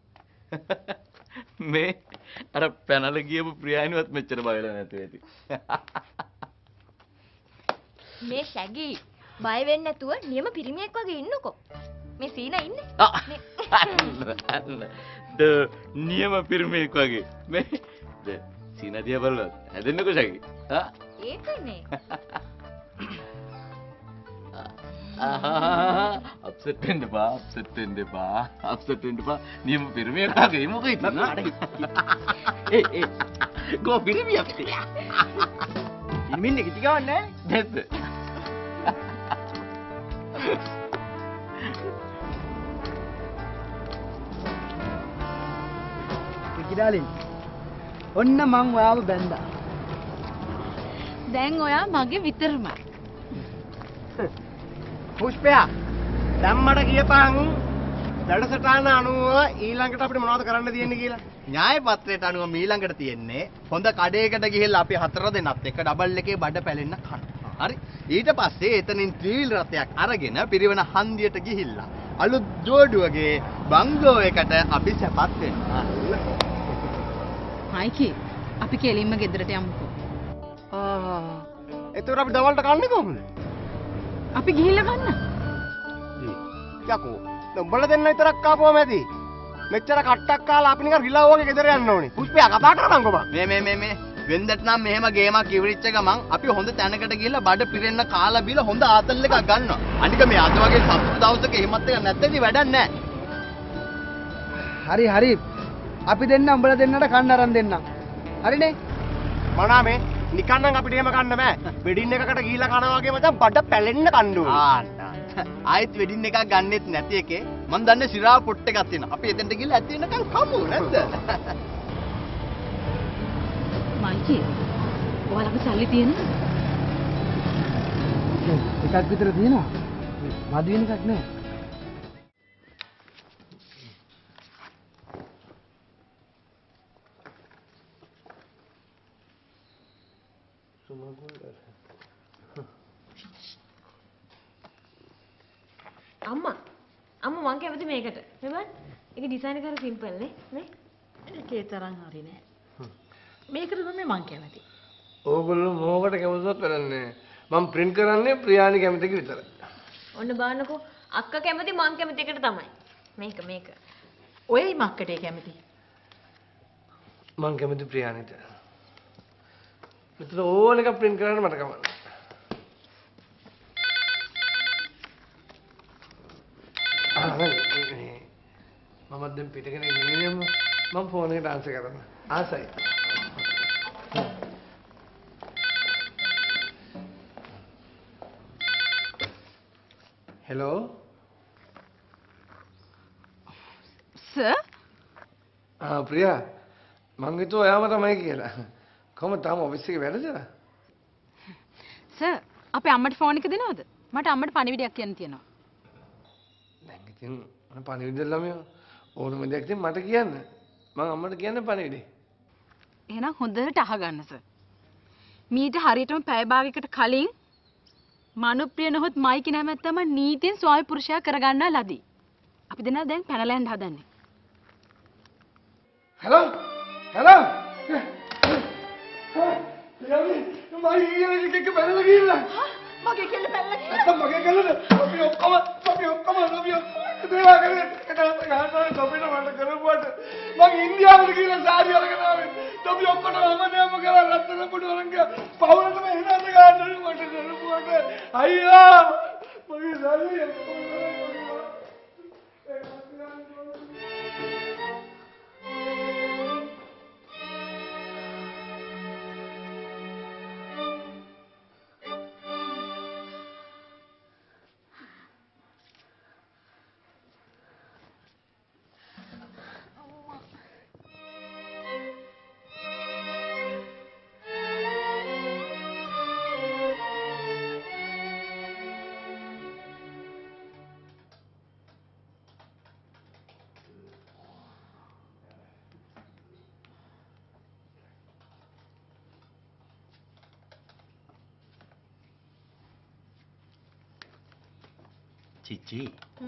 මේ අර පැනලා ගියපු ප්‍රියාණිවත් මෙච්චර බය වෙලා නැතුව ඇති. මේ ශැගී බය වෙන්නේ නැතුව නියම පිරිමියෙක් වගේ ඉන්නකෝ. මේ සීනා ඉන්නේ. අන්න ද නියම පිරිමියෙක් වගේ. මේ ද සීනා දිහා බලලා හැදෙන්නකෝ ශැගී. හා ඒකනේ. අප්සෙට් වෙන්න බා අප්සෙට් වෙන්න බා අප්සෙට් වෙන්න බා නියම පිරිමියෙක් වගේ මොකද ඉතින් ඒ ඒ ගෝ පිරිමියෙක් ඉමින්නේ කිසි ගාවක් නැහැ නැද්ද කිකිඩාලින් ඔන්න මං ඔයාව බැන්දා. දැන් ඔයා මගේ විතරමයි. පුෂ්පයා දැම්මට කියපන් දඩසටාන අනුව ඊළඟට අපිට මොනවද කරන්න තියෙන්නේ කියලා. න්‍යාය පත්‍රයට අනුව මීළඟට තියෙන්නේ හොඳ කඩේකට ගිහිල්ලා අපි හතර දෙනත් එක්ක ඩබල් එකේ බඩ පැලෙන්න කන්න. හරි. ඊට පස්සේ එතනින් ත්‍රිවිල් රථයක් අරගෙන පිරිවන හන්දියට ගිහිල්ලා අලුත් ජෝඩුවගේ බංගලෝ එකට අපි සැපත් වෙනවා. මයිකි අපි කෙලින්ම ගෙදරට යමුකෝ. ආ ඒතර අපි දවල්ට කන්නේ කොහොමද? අපි ගිහිල්ලා ගන්න. යකෝ උඹලා දෙන්න විතරක් ආපුවම ඇති. මෙච්චර කට්ටක් කාලා අපි නිකන් රිලව් වගේ ගෙදර යන්න ඕනේ. පුෂ්පයා කතා කරනම්කෝ බං. මේ මේ මේ මේ වෙන්දට නම් මෙහෙම ගේමක් ඉවරිච්ච ගමන් අපි හොඳ තැනකට ගිහිල්ලා බඩ පිරෙන්න කාලා බීලා හොඳ ආතල් එකක් ගන්නවා. අනික මේ අද වගේ සතුටු දවසක එහෙමත් එක නැත්නම් වැඩක් නැහැ. හරි හරි. අපි දෙන්න උඹලා දෙන්නට කන්න අරන් දෙන්නම්. හරිනේ? මනා මේ නිකන් නම් අපිට එහෙම කන්න බෑ. වෙඩින් එකකට ගිහිල්ලා කනවා වගේ මචං බඩ පැලෙන්න කන්න ඕනේ. ආන්න. ආයෙත් වෙඩින් එකක් ගන්නෙත් නැති එකේ මම දන්නේ සිරාව පොට් එකක් තියෙනවා. අපි එතනට ගිහලා ඇති වෙනකන් කමු නැද්ද? මල්චි ඔයාලගේ සල්ලි තියෙනවද? එකක් විතර තියෙනවා. මදි වෙන එකක් නෑ. අම්මා අම්මා මං කැමති මේකට. නෙමෙයි? ඒක ඩිසයින් එක හරි සිම්පල් නේ නේ? ඒකේ තරම් හරි නෑ. මේකට තමයි මං කැමති. ඕගොල්ලෝ මොකට කැමතිවත් කරන්නේ මම print කරන්නේ ප්‍රියානි කැමතික විතරයි. ඔන්න බලන්නකෝ අක්කා කැමති මං කැමති එකට තමයි. මේක මේක. ඔයයි මක්කටේ කැමති. මං කැමති ප්‍රියානිට. මෙතන ඕන එකක් print කරන්න මට කමක් නැහැ. මම දැන් පිටගෙන ඉන්නේ මම ෆෝන් එකට ආන්සර් කරන්න. ආසයි. හෙලෝ. සර්? ආ ප්‍රියා මං හිතුවා ඔයාම තමයි කියලා. කොහොමද තාම ඔෆිස් එකේ වැඩද? සර් අපේ අම්මට ෆෝන් එක දෙනවද? මට අම්මට පණිවිඩයක් කියන්න තියෙනවා. දැන් ඉතින් මම පණිවිඩ ළමයා ඕනම දෙයක් ඉතින් මට කියන්න. මම අම්මට කියන්න පණිවිඩේ. එහෙනම් හොඳට අහගන්න සර්. මීට හරියටම පැය භාගයකට කලින් මනුප්‍රිය නොහොත් මයිකි නැමැත්තම නීතියෙන් ස්වාමි පුරුෂයා කරගන්නා ලදී. අපි දෙන්නා දැන් පැනලා යන්න හදන්නේ. හෙලෝ හෙලෝ ප්‍රියානි මම ඊයේ එකක පැනලා ගිහිල්ලා. මගේ කෙල්ල පැනලා ගිහිල්ලා. නැත්තම් මගේ කෙල්ලද? අපි ඔක්කොම අපි ඔක්කොම අපි දේවා කරේ එකට ගහනවා කොපිට මට කරපුවාට මම ඉන්දියාවට ගිහලා සාරි අරගෙන ආවේ. අපි ඔක්කොම හැමදේම කරලා රත්තරන් පුඩු අරන් ගියා. පවුලටම එනන්න ගන්න මට කරපුවාට අයියා මගේ සාරි චිචි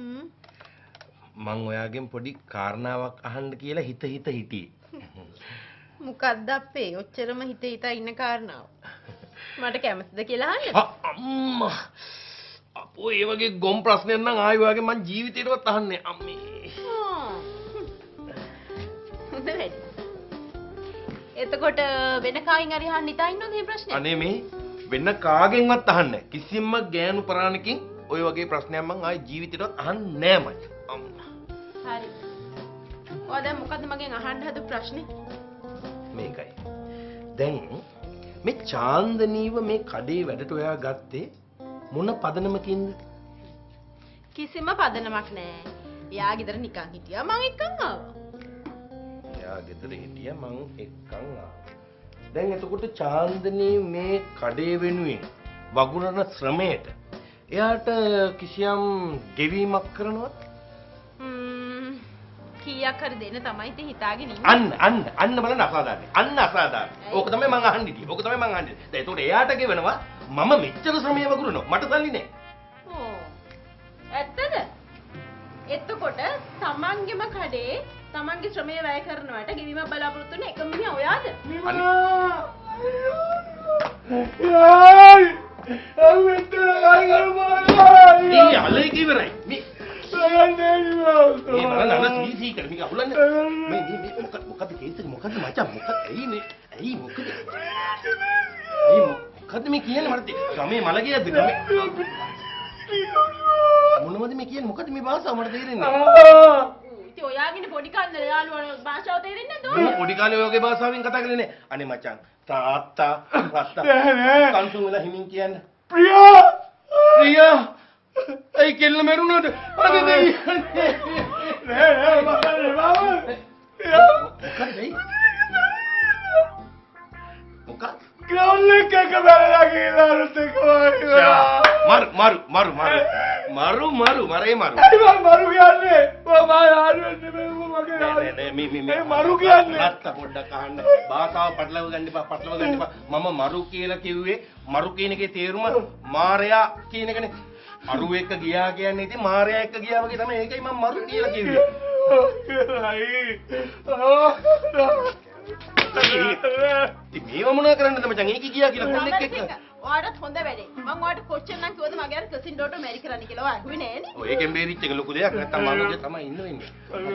මං ඔයාගෙන් පොඩි කාරණාවක් අහන්න කියලා හිත හිත හිටියේ. මොකක්ද අපේ ඔච්චරම හිත හිත ඉන්න කාරණාව? මට කැමතිද කියලා අහන්න. අම්මා අපෝ ඒ වගේ ගොම් ප්‍රශ්නයක් නම් ආයෙ ඔයාගෙන් මං ජීවිතේටවත් අහන්නේ අම්මේ. හොඳ වැඩි. එතකොට වෙන කායින් හරි අහන්න ඉතින් ඉන්නවද මේ ප්‍රශ්නේ? අනේ මේ වෙන කාගෙන්වත් අහන්නේ කිසිම ගෑනු පරාණකින් ඔය වගේ ප්‍රශ්නයක් මං ආයේ ජීවිතේටවත් අහන්නේ නෑ මචං. අම්මා. හරි. ඔය දැන් මොකද්ද මගෙන් අහන්න හදපු ප්‍රශ්නේ? මේකයි. දැන් මේ චාන්දනීව මේ කඩේ වැඩට ඔයා ගත්තේ මොන පදනමකින්ද? කිසිම පදනමක් නෑ. එයා ගෙදර නිකන් හිටියා මං එක්කන් ආවා. එයා ගෙදර හිටියා මං එක්කන් ආවා. දැන් එතකොට චාන්දනී මේ කඩේ වෙනුවෙන් වගුණන ශ්‍රමයට එයාට කිසියම් ගෙවීමක් කරනවද? ම්ම් කීයක් හරි දෙන්න තමයි ඉතින් හිතාගෙන ඉන්නේ. අන්න අන්න අන්න බලන්න අසාධාරණයි. අන්න අසාධාරණයි. ඕක තමයි මං අහන්න හිටියේ. ඕක තමයි මං අහන්නේ. දැන් එතකොට එයාට ගෙවනවා මම මෙච්චර ශ්‍රමය වගුණනවා. මට සල්ලි නෑ. ඕ. ඇත්තද? එතකොට තමන්ගේම කඩේ තමන්ගේ ශ්‍රමය වැය කරනවට ගෙවීමක් බලාපොරොත්තු වෙන එකම මිනිහා ඔයාද? යායි අවිත අයගල්මයි. ඊ අලේ කිවරයි. මේ සයන්නේ නෝ. මේ බලන්න අර සීසී කර මේක අහුලන්නේ. මේ මේ මේ මොකද මොකද කේස් එක මොකද මචං මොකද ඇයි මේ ඇයි මොකද? ඇයි මොකද මේ කියන්නේ මට ගමේ මල ගියද ගමේ මොනවද මේ කියන්නේ මොකද මේ භාෂාව මට තේරෙන්නේ නැහැ. ඉතින් ඔයාගෙන පොඩි කන්දර යාළුවෝ භාෂාව තේරෙන්නේ නැද්ද? මම පොඩි කාලේ ඔයගේ භාෂාවෙන් කතා කරන්නේ නෑ. අනේ මචං තාත්තා තාත්තා කන්සුන් වෙලා හිමින් කියන්න. ප්‍රියා! ප්‍රියා! ඒ කෙල්ල මරුණාද? අනේ දෙයියනේ. නෑ නෑ බබා බබා. මොකක්ද? ග්‍රවුන්ඩ් එක බැලලා ගිහලා අරුත් එක මරු මරු මරු මරු මරු මරු මරේ මරු ඇයි මම මරු කියන්නේ මම ආරුවෙන් නෙමෙයි මගේ නෑ නෑ මේ මේ මරු කියන්නේ නැත්ත පොඩ්ඩක් අහන්න භාෂාව පටලව ගන්න එපා පටලව ගන්න එපා මම මරු කියලා කිව්වේ මරු කියන එකේ තේරුම මාරයා කියන එකනේ අරු එක්ක ගියා කියන්නේ ඉතින් මාරයා එක්ක ගියා වගේ තමයි ඒකයි මම මරු කියලා කිව්වේ ඉතින් මේව මොනවා කරන්නද මචං ඒක ගියා කියලා කොල්ලෙක් එක්ක ඔයාලට හොඳ වැඩේ. මම ඔයාලට කොච්චර නම් කිව්වද මගේ අර කසින් ඩෝටර් මැරි කරන්න කියලා. ඔයා අහුවේ නෑනේ. ඔය එකෙන් බේරිච්ච එක ලොකු දෙයක් නැත්තම් මම උදේ තමයි ඉන්න වෙන්නේ.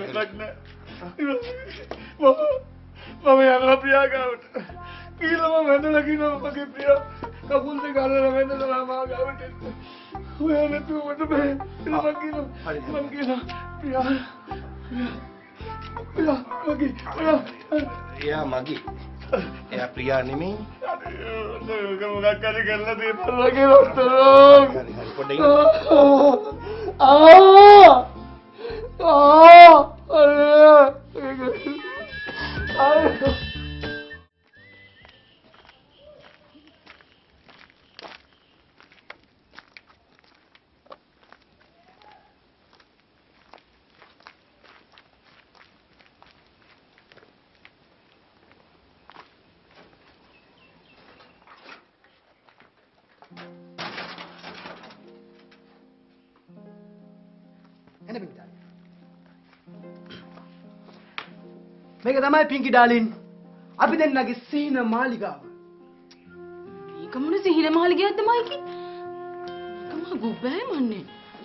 මම යනවා ප්‍රියා ගාවට. කීලම වැඳලා කියනවා මගේ ප්‍රියා කකුල් දෙක අල්ලලා වැඳලා මම ගාවට එන්න. ඔයා නැතුව මට බෑ. මම කියනවා මම කියනවා ප්‍රියා ප්‍රියා මගේ ප්‍රියා එයා මගේ එයා ප්‍රියා නෙමෙයි. මොකක් හරි කරලා දෙපළලා කියලා හරි හරි පොඩ්ඩක් ආ ආ අර මේක තමයි පින්කි ඩාලින් අපි දෙන්නගේ සීන මාලිගාව. මේක මොන සිහින මාලිගයක්ද මයිකි? මේක මහ ගොබ්බෑ මන්නේ.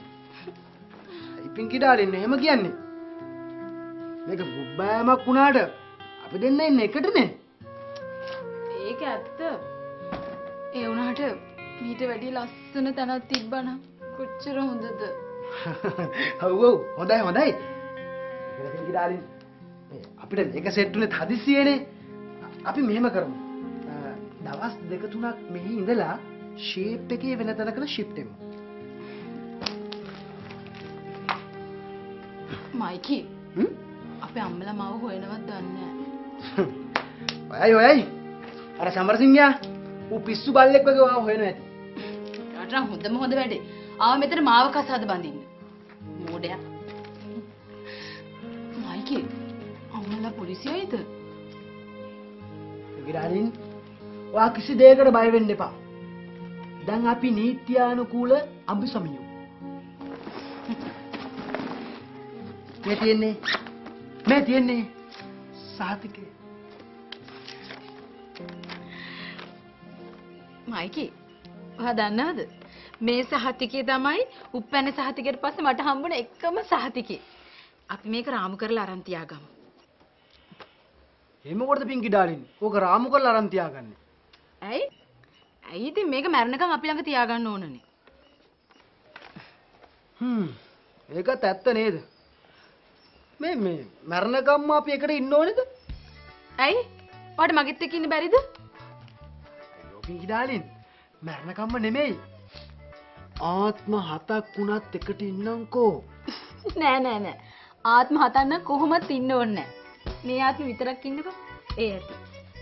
ඒ පින්කි ඩාලින් එහෙම කියන්නේ. මේක ගොබ්බෑමක් වුණාට අපි දෙන්න ඉන්නේ එකටනේ. ඒක ඇත්ත. ඒ වුණාට මීට වැඩි ලස්සන තැනක් තිබ්බනම් කොච්චර හොඳද? ඔව් ඔව් හොඳයි හොඳයි. ඒක පින්කි ඩාලින් අපිට මේක සෙට් උනේ හදිසියේනේ. අපි මෙහෙම කරමු. දවස් දෙක තුනක් මෙහි ඉඳලා ෂේප් එකේ වෙන තැනකට shift වෙමු. මයිකි. හ්ම්? අපේ අම්මලා මාව හොයනවත් දන්නේ නැහැ. ඔයයි ඔයයි. අර සමරසිංහයා ඌ පිස්සු බල්ලෙක් වගේ ඔයාව හොයනවා ඇති. රට හොඳම හොඳ වැඩේ. ආව මෙතන මාව කසාද බඳින්න. මෝඩයා. මයිකි. අම්මලා පොලිසියයිද? ගිරාලින් ඔයා කිසි දෙයකට බය වෙන්න එපා. දැන් අපි නීත්‍යානුකූල අඹසමියෝ. මේ තියන්නේ මේ තියන්නේ සාතිකේ. මයිකි ඔයා දන්නවද මේ සහතිකේ තමයි උප්පැන්න සහතිකයට පස්සේ මට හම්බුන එකම සහතිකේ. අපි මේක රාමු කරලා අරන් තියාගමු. එහෙම කොටද පින්කි ඩාලින්? ඕක රාමු කරලා අරන් තියාගන්නේ. ඇයි? ඇයි ඉතින් මේක මැරෙනකන් අපි ළඟ තියාගන්න ඕනනේ. හ්ම්. ඒකත් ඇත්ත නේද? මේ මේ මැරෙනකම්ම අපි එකට ඉන්න ඕනේද? ඇයි? ඔයාට මගෙත් එක්ක ඉන්න බැරිද? පින්කි ඩාලින් මැරෙනකම්ම නෙමෙයි. ආත්ම හතක් වුණත් එකට ඉන්නම්කෝ. නෑ නෑ නෑ. ආත්ම හතක් නම් කොහොමත් ඉන්න ඕනේ නෑ. මේ ආත්ම විතරක් ඉන්නකෝ. ඒ ඇති.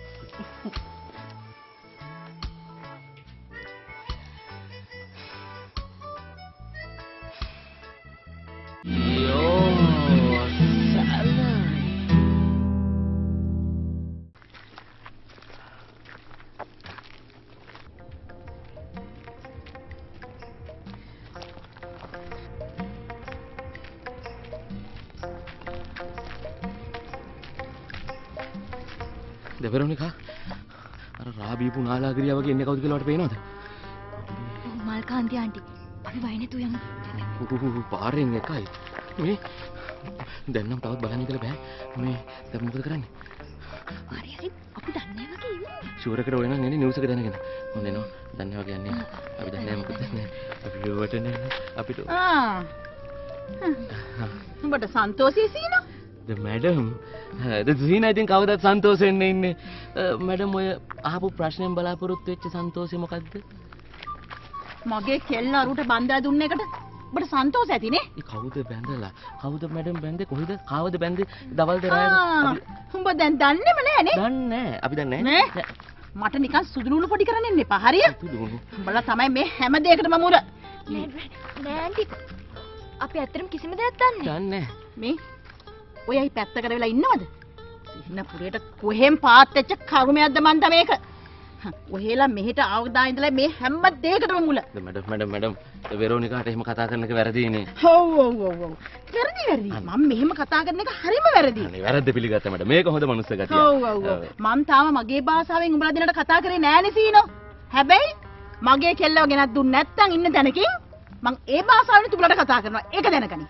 දෙවරුනිකා අර රාබීපු නාලාගිරියා වගේ ඉන්නේ කවුද කියලා ඔයාලට පේනවද? මල්කාන්ති ආන්ටි අපි වයි නැතු යමු. උහු පාරෙන් එකයි. මේ දැන් නම් තවත් බලන්න කියලා බෑ. මේ දැන් මොකද කරන්නේ? හරි හරි අපි දන්නේ වගේ ඉමු. ෂුවර් එකට ඔය නම් එන්නේ නිවුස් එක දැනගෙන. මොන එනවා දන්නේ වගේ යන්නේ. අපි දන්නේ නැහැ මොකද නැහැ. අපි ලෝවට නෑ අපිට. ආ උඹට සන්තෝෂයි සීනා? ද මැඩම් ද සීනා ඉතින් කවදාවත් සන්තෝෂෙන්න ඉන්නේ. මැඩම් ඔය අහපු ප්‍රශ්නෙන් බලාපොරොත්තු වෙච්ච සන්තෝෂය මොකද්ද? මගේ කෙල්ල අරුට බන්දා දුන්න එකට ඔබට සන්තෝෂ ඇතිනේ? ඒ කවුද බැඳලා? කවුද මැඩම් බැඳේ? කොහෙද? කාවද බැඳේ? දවල්ද රායද? උඹ දැන් දන්නේම නෑනේ. දන්නේ නෑ. අපි දන්නේ නෑ. මට නිකන් සුදුලුණු පොඩි කරන්න එන්න එපා. හරිය? උඹලා තමයි මේ හැම දෙයකටම මුර. නෑ නෑ ආන්ටි. අපි ඇත්තටම කිසිම දෙයක් දන්නේ නෑ. දන්නේ මේ ඔයයි පැත්තකට වෙලා ඉන්නවද? සිහිනපුරේට කොහෙන් පාත් වෙච්ච කරුමයක්ද මන්ද මේක? ඔහෙලා මෙහෙට ආවදා ඉඳලා මේ හැම දෙයකටම මුල. මැඩම් මැඩම් මැඩම් වෙරෝනිකාට එහෙම කතා කරන එක වැරදිනේ. ඔව් ඔව් ඔව් ඔව්. වැරදි වැරදි. මම මෙහෙම කතා කරන එක හරිම වැරදි. අනේ වැරද්ද පිළිගත්තා මැඩම්. මේක හොඳ මනුස්ස ගතිය. ඔව් ඔව් ඔව්. මම තාම මගේ භාෂාවෙන් උඹලා දෙන්නට කතා කරේ නෑනේ සීනෝ. හැබැයි මගේ කෙල්ලව ගෙනත් දුන්න නැත්තම් ඉන්න තැනකින් මං ඒ භාෂාවෙන් උඹලට කතා කරනවා. ඒක දැනගනි.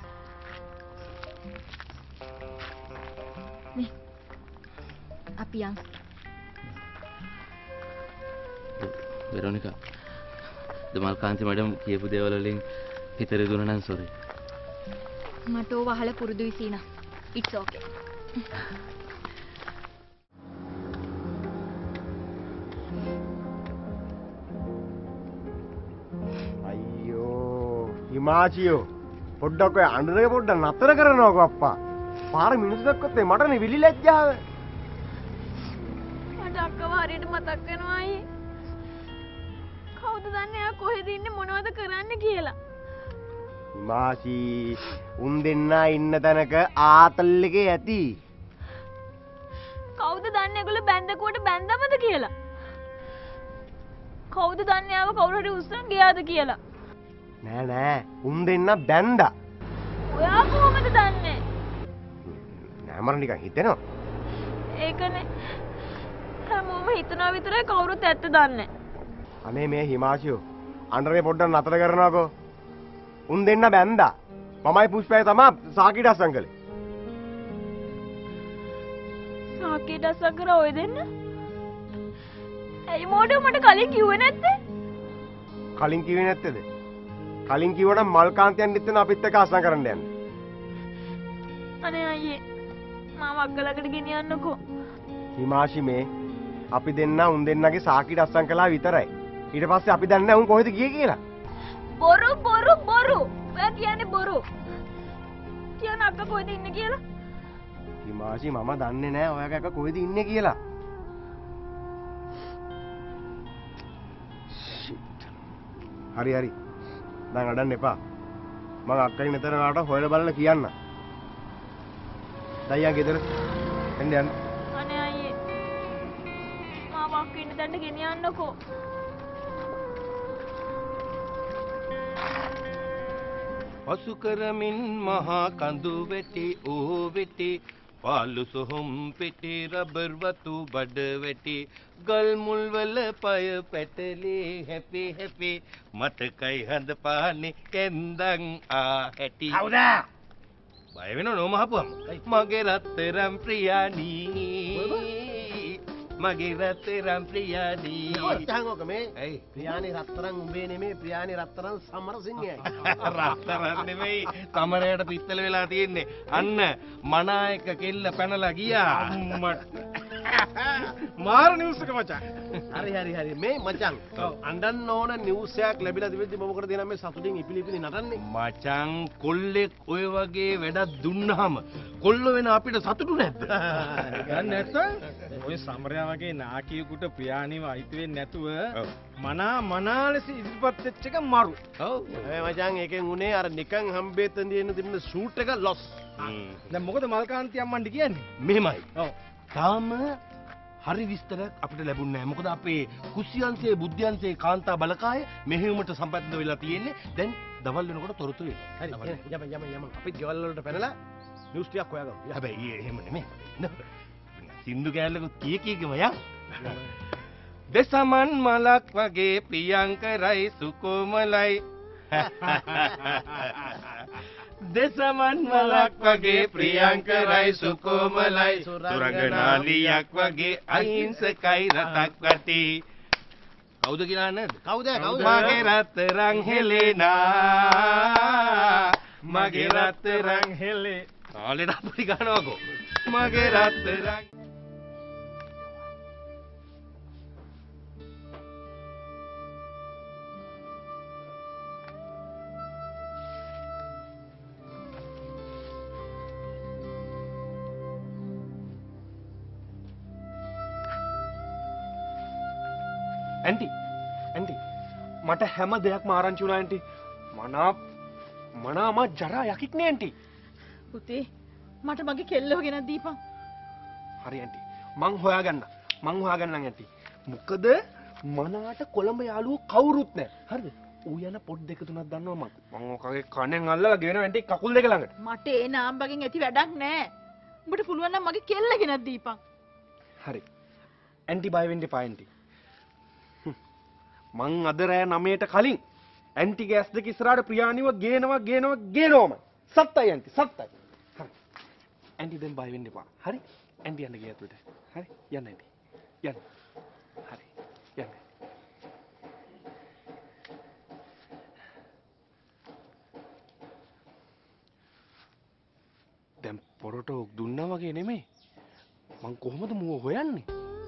අපි යන්. වෙරෝනිකා දමල්කාන්ති මැඩම් කියපු දේවල් වලින් හිත රිදුණා නම් සෝරි. මට ඕව අහලා පුරුදුයි සීනා. It's okay. අයියෝ හිමාචියෝ පොඩ්ඩක් ඔය අඬන එක පොඩ්ඩක් නතර කරනවකෝ අප්පා. පාර මිනිස්සු දැක්කොත් මටනේ විලි ලැජ්ජාව. මට අක්කව හරියට මතක් වෙනවා අයියේ. කවුද දන්නේ ආ කොහෙද ඉන්නේ මොනවද කරන්න කියලා. හිමාචි උන් දෙන්නා ඉන්න තැනක ආතල් එකේ ඇති. කවුද දන්නේ ඒගොල්ලෝ බැන්දකුවට බැන්දමද කියලා? කවුද දන්නේ ආව කවුරු හරි උස්සන් ගියාද කියලා? නෑ නෑ උන් දෙන්න බැන්දා. ඔයා කොහොමද දන්නේ? නෑ මර නිකන් හිතෙනවා. ඒකනේ. හැමෝම හිතනවා විතරයි කවුරුත් ඇත්ත දන්නේ. අනේ මේ හිමාචියෝ අඬරේ පොඩ්ඩක් නතර කරනවකෝ. උන් දෙන්න බැන්දා. මමයි පුෂ්පයයි තමයි සාකීට අස්සන් කළේ. සාකීට අස්සන් කරා ඔය දෙන්න? ඇයි මොඩ මට කලින් කිව්වේ නැත්තේ? කලින් කිව්වේ නැත්තේද? කලින් කිව්වනම් මල්කාන්තයන් ඉතින් අපිත් එක්ක අස්සන් කරන්න යන්නේ. අනේ අයියේ මාව අග්ගලකට ගෙනියන්නකෝ. හිමාෂි මේ අපි දෙන්න උන් දෙන්නගේ සාකීට අස්සන් කළා විතරයි. ඊට පස්සේ අපි දන්නේ නැහැ උන් කොහෙද ගියේ කියලා. බොරු බොරු බොරු. ඔයා කියන්නේ බොරු. කියන අක්ක කොහෙද ඉන්නේ කියලා? හිමාෂි මම දන්නේ නැහැ ඔයාගේ අක්ක කොහෙද ඉන්නේ කියලා. හරි හරි. දැන් අඩන්න එපා. මම අක්කයි නතර වලට හොයලා බලලා කියන්න. දයියා ගෙදර එන්න යන්න. අනේ අයියේ. මාව අක්ක ඉන්න තැනට ගෙනියන්නකෝ. පසු කරමින් මහා කඳු වැටි ඕ වෙටි පාලු සොහොම් පිටි රබර් වතු බඩ වැටි ගල් මුල් වල පය පැටලේ හැපි හැපි මතකයි හඳ පානේ කෙන්දන් ආ හැටි කවුද බය වෙනව නෝ මහපුවම් මගේ රත්තරම් ප්‍රියානී මගේ රත්තරම් ප්‍රියානී ඔච්චහංගෝක මේ ප්‍රියානි රත්තරන් උඹේ නෙමේ ප්‍රියානි රත්තරන් සමරසිංහයි රත්තරන් නෙමෙයි සමරයට පිත්තල වෙලා තියෙන්නේ අන්න මනායක කෙල්ල පැනලා ගියා අම්මට මාර නිවුස් එක මචං හරි හරි හරි මේ මචං අඬන්න ඕන නිවුස් එකක් ලැබිලා තිබෙද්දි මම මොකටද එනම් මේ සතුටින් ඉපිලි ඉපිලි නටන්නේ මචං කොල්ලෙක් ඔය වගේ වැඩක් දුන්නාම කොල්ලෝ වෙන අපිට සතුටු නැද්ද ගන්න නැත්නම් ඔය සමරයා වගේ නාකියෙකුට ප්‍රියාණිව අයිති වෙන්නේ නැතුව මනා මනාලෙස ඉදිරිපත් වෙච්ච එක මරු ඔව් ඒ මචං ඒකෙන් උනේ අර නිකන් හම්බෙතෙන් දින තිබුණ ෂූට් එක ලොස් දැන් මොකද මල්කාන්ති අම්මන්ඩි කියන්නේ මෙහෙමයි ඔව් තාම හරි විස්තරයක් අපිට ලැබුණේ නැහැ. මොකද අපේ කුස්සියන්සේ බුද්ධියන්සේ කාන්තා බලකාය මෙහෙයුමට සම්බන්ධ වෙලා තියෙන්නේ. දැන් දවල් වෙනකොට තොරතුරු එනවා. හරි යම යම යම අපි ගෙවල් වලට පැනලා නිවුස් ටිකක් හොයාගමු. හැබැයි එහෙම නෙමෙයි. සින්දු කෑල්ලකුත් කී කීකම යම්. දෙසමන් මලක් වගේ ප්‍රියංකරයි සුකොමලයි. දෙසමන් මලක් වගේ ප්‍රියංකරයි සුකොමලයි සුරංගනාලියක් වගේ අහිංසකයි රටක් වටි කවුද කියලා නේද කවුද කවුද මගේ රත්තරන් හෙලෙනා මගේ රත්තරන් හෙලේ තාලෙට අපුඩි ගන්නවකෝ මගේ රත්තරන් ඇන්ටි ඇන්ටි මට හැම දෙයක්ම ආරංචි වුණා ඇන්ටි මනා මනාම ජරා යකික් නේ ඇන්ටි පුතේ මට මගේ කෙල්ලව ගෙනත් දීපන් හරි ඇන්ටි මං හොයාගන්න මං හොයාගන්නම් ඇන්ටි මොකද මනාට කොළඹ යාළුවෝ කවුරුත් නැහැ හරිද ඌ යන පොඩ් දෙක තුනක් දන්නවා මං මං ඔකගේ කණෙන් අල්ලලා ගෙනවා ඇන්ටි කකුල් දෙක ළඟට මට ඒ නාම්බගෙන් ඇති වැඩක් නැහැ උඹට පුළුවන් නම් මගේ කෙල්ල ගෙනත් දීපන් හරි ඇන්ටි බය වෙන්න එපා ඇන්ටි මං අද රෑ නවයට කලින් ඇන්ටි ගෑස් දෙක ඉස්සරහට ප්‍රියානිව ගේනවා ගේනවා ගේනවාම සත්තයි ඇන්ටි සත්තයි හරි ඇන්ටි දැන් බය වෙන්න එපා හරි ඇන්ටි යන්න ගියත් උඩ හරි යන්න ඇන්ටි යන්න හරි යන්න දැන් පොරට දුන්නා වගේ නෙමෙයි මං කොහොමද මුව හොයන්නේ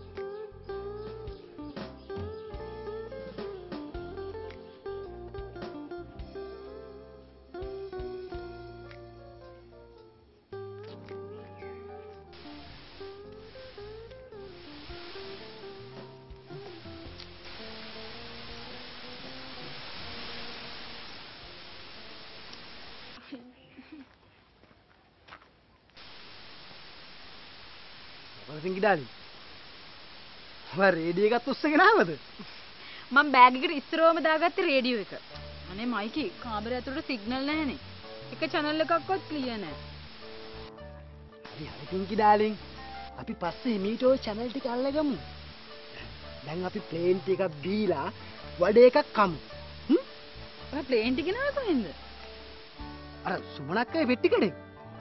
පිංකිඩාලි මම රේඩියෝ එකත් උස්සගෙන ආවද මම බෑග් එකට ඉස්සරවම දාගත්තේ රේඩියෝ එක අනේ මයිකි කාමරය ඇතුළට සිග්නල් නැහැනේ එක channel එකක්වත් ක්ලියර් නැහැ හරි හරි පිංකිඩාලින් අපි පස්සේ මීට ඔය channel ටික අල්ලගමු දැන් අපි ප්ලේන් ටිකක් දීලා වඩේ එකක් කමු හ්ම් ඔය ප්ලේන් ටික නාව කොහෙන්ද අර සුමනක්කේ පෙට්ටි කඩේ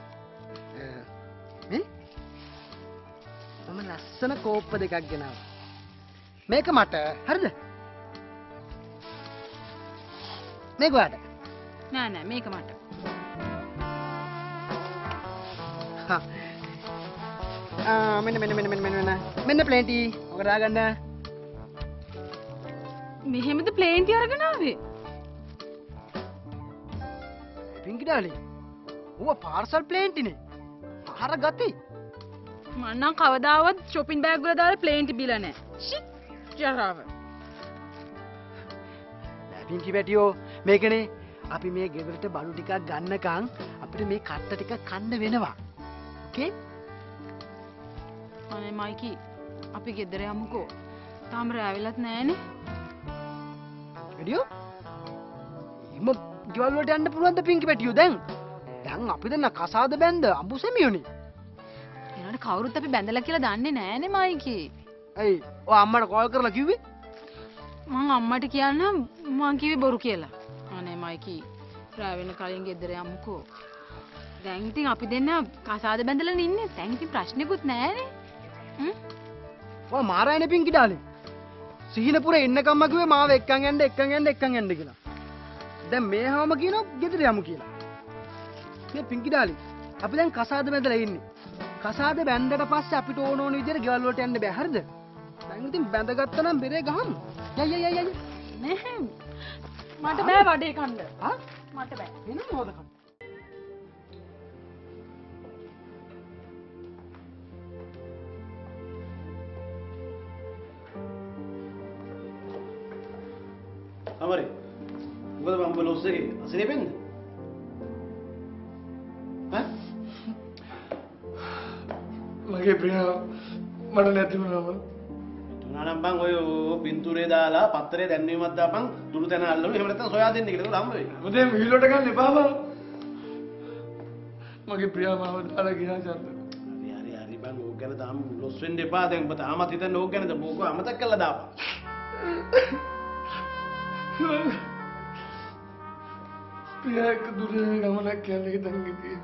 මේ මම ලස්සන කෝප්ප දෙකක් ගෙනාවා. මේක මට හරිද? මේක ඔයාට. නෑ නෑ මේක මට. හා. ආ මෙන්න මෙන්න මෙන්න මෙන්න මෙන්න මෙන්න ප්ලේන්ටි. ඔක දාගන්න. මෙහෙමද ප්ලේන්ටි අරගෙන ආවේ? පිංකි ඩාලි. ඌව පාර්සල් ප්ලේන්ටිනේ. අහර ගති. මම නම් කවදාවත් shopping bag වල දාලා ප්ලේන්ටි බිලා නැහැ. ෂිට් ජරාව. පිංකි බැටියෝ මේකනේ අපි මේ ගෙදරට බඩු ටිකක් ගන්නකම් අපිට මේ කට්ට ටික කන්න වෙනවා. ඕකේ? අනේ මයිකි අපි ගෙදර යමුකෝ. තාම රැවිලත් නැහනේ. බැටියෝ? ඉම ගෙවල් වලට යන්න පුළුවන්ද පිංකි බැටියෝ දැන්? දැන් අපි දෙන්න කසාද බැන්ද අඹුසෙමියෝනේ. එනවාට කවුරුත් අපි බැඳලා කියලා දන්නේ නැහනේ මයිකි. ඇයි? ඔය අම්මට කෝල් කරලා කිව්වේ? මං අම්මට කියන්නම් මං කිව්වේ බොරු කියලා. අනේ මයිකි රැ වෙන කලින් ගෙදර යමුකෝ. දැන් ඉතින් අපි දෙන්න කසාද බැඳලා ඉන්නේ. දැන් ඉතින් ප්‍රශ්නෙකුත් නැහනේ. හ්ම්? ඔය මාරයිනේ පිංකි ඩාලි. සිහිනපුර එන්නකම්ම කිව්වේ මාව එක්කන් යන්න එක්කන් යන්න එක්කන් යන්න කියලා. දැන් මේවම කියනවා ගෙදර යමු කියලා. මේ පිංකි ඩාලි අපි දැන් කසාද බැඳලා ඉන්නේ. කසාද බැන්දට පස්සේ අපිට ඕන ඕන විදිහට ගෙවල් වලට යන්න බෑ හරිද? දැන් ඉතින් බැඳගත්තා නම් බෙරේ ගහමු. යයි යයි යයි. නැහැ. මට බෑ වඩේ කන්න. ආ? මට බෑ. වෙන මොකද කන්න? අමරේ. මොකද මම ඔබ ලොස් එකේ අසනේ වෙන්නේ? ඈ? මගේ ප්‍රියා මට නැති වුණාම තුනානම් බං ඔය පින්තූරේ දාලා පත්තරේ දැන්වීමක් දාපන් දුරු තැන අල්ලමු එහෙම නැත්නම් සොයා දෙන්න කියලා ඒක හම්බ වෙයි. මුදේ මිහිලට ගන්න එපා බං. මගේ ප්‍රියා මාව දාලා ගියා චන්ද. හරි හරි හරි බං ඕක ගැන තාම ලොස් වෙන්න එපා. දැන් ඔබ තාමත් හිතන්නේ ඕක ගැනද? ඕක අමතක කරලා දාපන්. ප්‍රියා එක්ක දුර ගමනක් යන්නේ දැන් ඉතින්.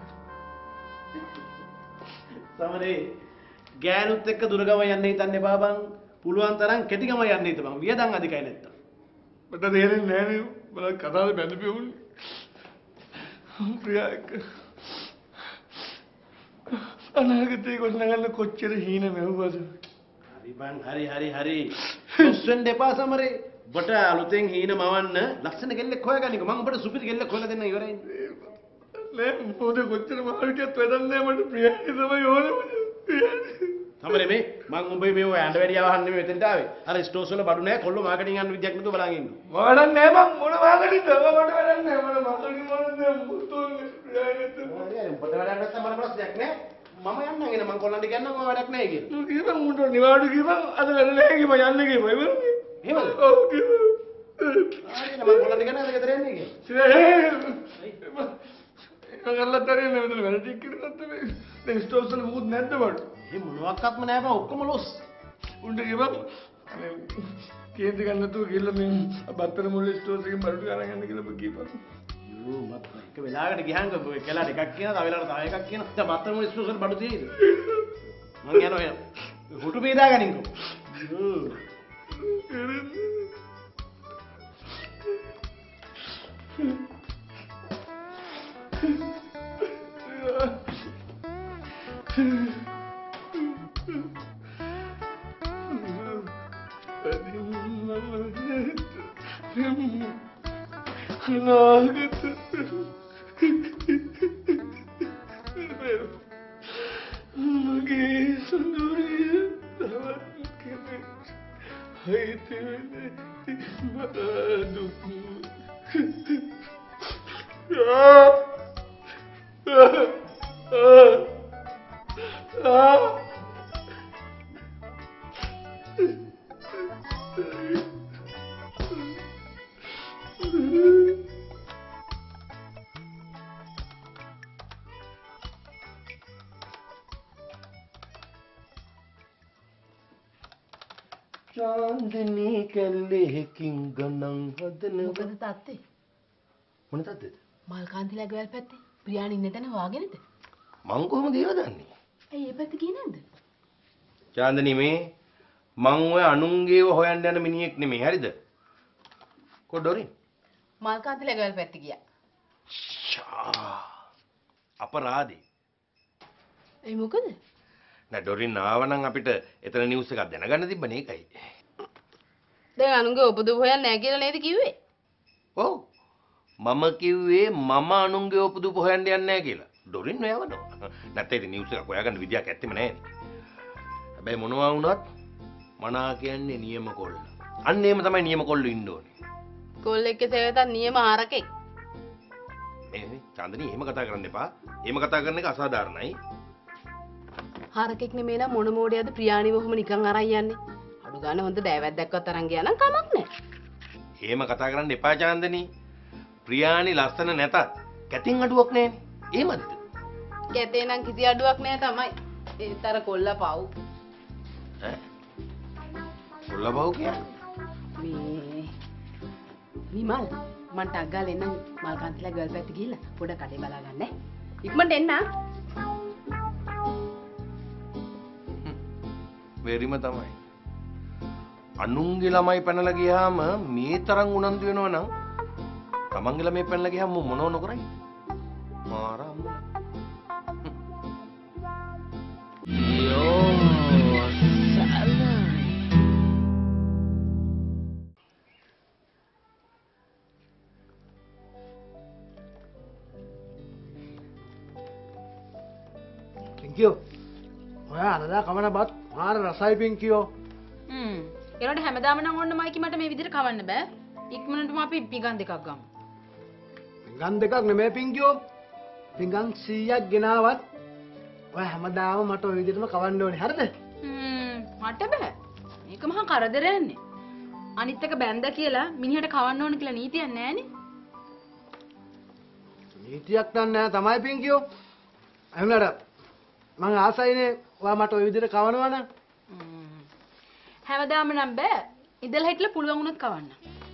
සමරේ ගෑනුත් එක්ක දුරගම යන්න හිතන්න එපා බං. පුළුවන් තරම් කෙටි ගම යන්න හිතපන්. වියදම් අධිකයි නැත්තම්. මට තේරෙන්නේ නැහැ නේ. බලන්න කතාවේ බැඳපු උන්නේ. ප්‍රියා එක්ක අනාගතේ ගොඩනගන්න කොච්චර හීන මෙව්වද? හරි බං හරි හරි හරි. ඔස්සෙන් දෙපා සමරේ. ඔබට අලුතෙන් හීන මවන්න ලක්ෂණ කෙල්ලෙක් හොයාගන්නකෝ. මම ඔබට සුපිරි කෙල්ලෙක් හොයලා දෙන්න ඉවරයි. නෑ මොකද කොච්චර මාර්ගයක් වැඩක් නෑ මට ප්‍රියාගේ තමයි ඕනේ මට. සමරේ මේ මං උඹේ මේ ඔය ඇඬ වැඩි අවහන් නෙමෙයි මෙතෙන්ට ආවේ. අර ස්ටෝර්ස් වල බඩු නෑ කොල්ලෝ මාකටිං යන්න විදියක් නේද බලන් ඉන්නේ. වැඩක් නෑ මං මොන මාකටිංද? මට වැඩක් නෑ මට මාකටිං මොනද මුතුන්නේ ප්‍රියාගේ. හරි උඹට වැඩක් නැත්නම් මට ප්‍රශ්නයක් නෑ. මම යන්නම් එන මං කොල්ලන්ට කියන්නම් මම වැඩක් නෑ කියලා. නෝ කීපන් උන්ට නිවාඩු කීපන් අද වැඩ නෑ කීපන් යන්න කීපන් ඉවරනේ. එහෙමද? ඔව් කීපන්. හරි මං කොල්ලන්ට කියන්න අද ගෙදර යන්නේ කියලා. කරලා තරින්නේ මෙතන වැඩ ටික කරලා තමයි. දැන් ස්ටෝර්ස් වල මොකුත් නැද්ද බඩ? මේ මොනවත්ක්ම නෑ බං ඔක්කොම ලොස්. උන්ට කියපන් අනේ කේන්ති ගන්න නැතුව ගිහලා මේ බත්තර මුල්ලේ ස්ටෝර්ස් එකෙන් බඩු ටික අරන් යන්න කියලා ඔබ කියපන්. යෝ මත් එක වෙලාවකට ගියහම ඔය කෙලා දෙකක් කියනවා තව වෙලාවකට තව එකක් කියනවා. දැන් බත්තර මුල්ලේ ස්ටෝර්ස් වල බඩු තියෙයිද? මං යනවා එන. හුටු බේදා ගනින්කෝ. යෝ. चांदनी කැල්ලෙකින් ගණන් හදන මොකද තාත්තේ? මොන තාත්තේද? මල්කාන්තිලා ගෙවල් පැත්තේ ප්‍රියාණි ඉන්න තැන වාගෙනද? මං කොහොමද ඒව දන්නේ? ඇයි ඒ පැත්තේ ගියේ නැද්ද? චාන්දනි මේ මං ඔය අනුන්ගේව හොයන්න යන මිනිහෙක් නෙමෙයි හරිද? කොඩොරි? මල්කාන්තිලා ගෙවල් පැත්තේ ගියා. අපරාධේ. ඒ මොකද? නෑ ඩොරින් ආවනම් අපිට එතන නිවුස් එකක් දැනගන්න තිබ්බනේ ඒකයි. දැන් අනුන්ගේ උපදූප හොයන්නේ නැහැ කියලා නේද කිව්වේ? ඔව්. මම කිව්වේ මම අනුන්ගේ උපදූප හොයන්න යන්නේ නැහැ කියලා. ඩොරින් නෑවනවා. නැත්නම් ඉතින් නිවුස් එකක් හොයාගන්න විදියක් ඇත්තෙම නෑනේ. හැබැයි මොනවා වුණත් මනා කියන්නේ නියම කොල්ල. අන්න එහෙම තමයි නියම කොල්ලෝ ඉන්න ඕනේ. කොල්ලෙක්ගේ සේවතත් නියම ආරකෙක්. මේ චාන්දනි එහෙම කතා කරන්න එපා. එහෙම කතා කරන එක අසාධාරණයි. හරකෙක් නෙමෙයි නම් මොන මෝඩයද ප්‍රියාණිව ඔහොම නිකන් අරන් යන්නේ. අඩු ගන්න හොඳ දෑවැද්දක්වත් අරන් ගියා නම් කමක් නැහැ. එහෙම කතා කරන්න එපා චාන්දනි. ප්‍රියාණි ලස්සන නැතත් කැතින් අඩුවක් නැහැනේ. එහෙමද? කැතේ නම් කිසි අඩුවක් නැහැ තමයි. ඒතර කොල්ල පව්. ඈ? කොල්ල පව් කියන්නේ? මේ විමල් මං ටක් ගාලා එන්න මල්කාන්තිලා ගර්ල් පැත්තට ගිහිල්ලා පොඩ කඩේ බලා ගන්න ඈ. ඉක්මනට එන්න. වෙරිම තමයි. අනුන්ගේ ළමයි පැනලා ගියාම මේ තරම් උනන්දු වෙනවා නම් තමන්ගේ ළමයි පැනලා ගියාම මොනව නොකරයි? මාරම්. යෝ සාලයි. පින්කියෝ ඔයා අරදා කමන බත් මාර රසයි පින්කියෝ. හ්ම් ඒනට හැමදාම නම් ඕන්න මයිකි මට මේ විදිහට කවන්න බෑ. ඉක්මනටම අපි පිඟන් දෙකක් ගමු. පිඟන් දෙකක් නෙමෙයි පින්කියෝ. පිඟන් සීයක් ගෙනාවත් ඔය හැමදාම මට ওই විදිහටම කවන්න ඕනේ. හරිද? හ්ම් මට බෑ. මේක මහා කරදරයක්නේ. අනිත් එක බැන්ද කියලා මිනිහට කවන්න ඕන කියලා නීතියක් නැහැනේ. නීතියක් නෑ තමයි පින්කියෝ. අහුනට මං ආසයිනේ ඔයා මට ওই විදිහට කවනවා නම්. හැමදාම නම් බෑ. ඉඳලා හිටලා පුළුවන් වුණොත් කවන්න.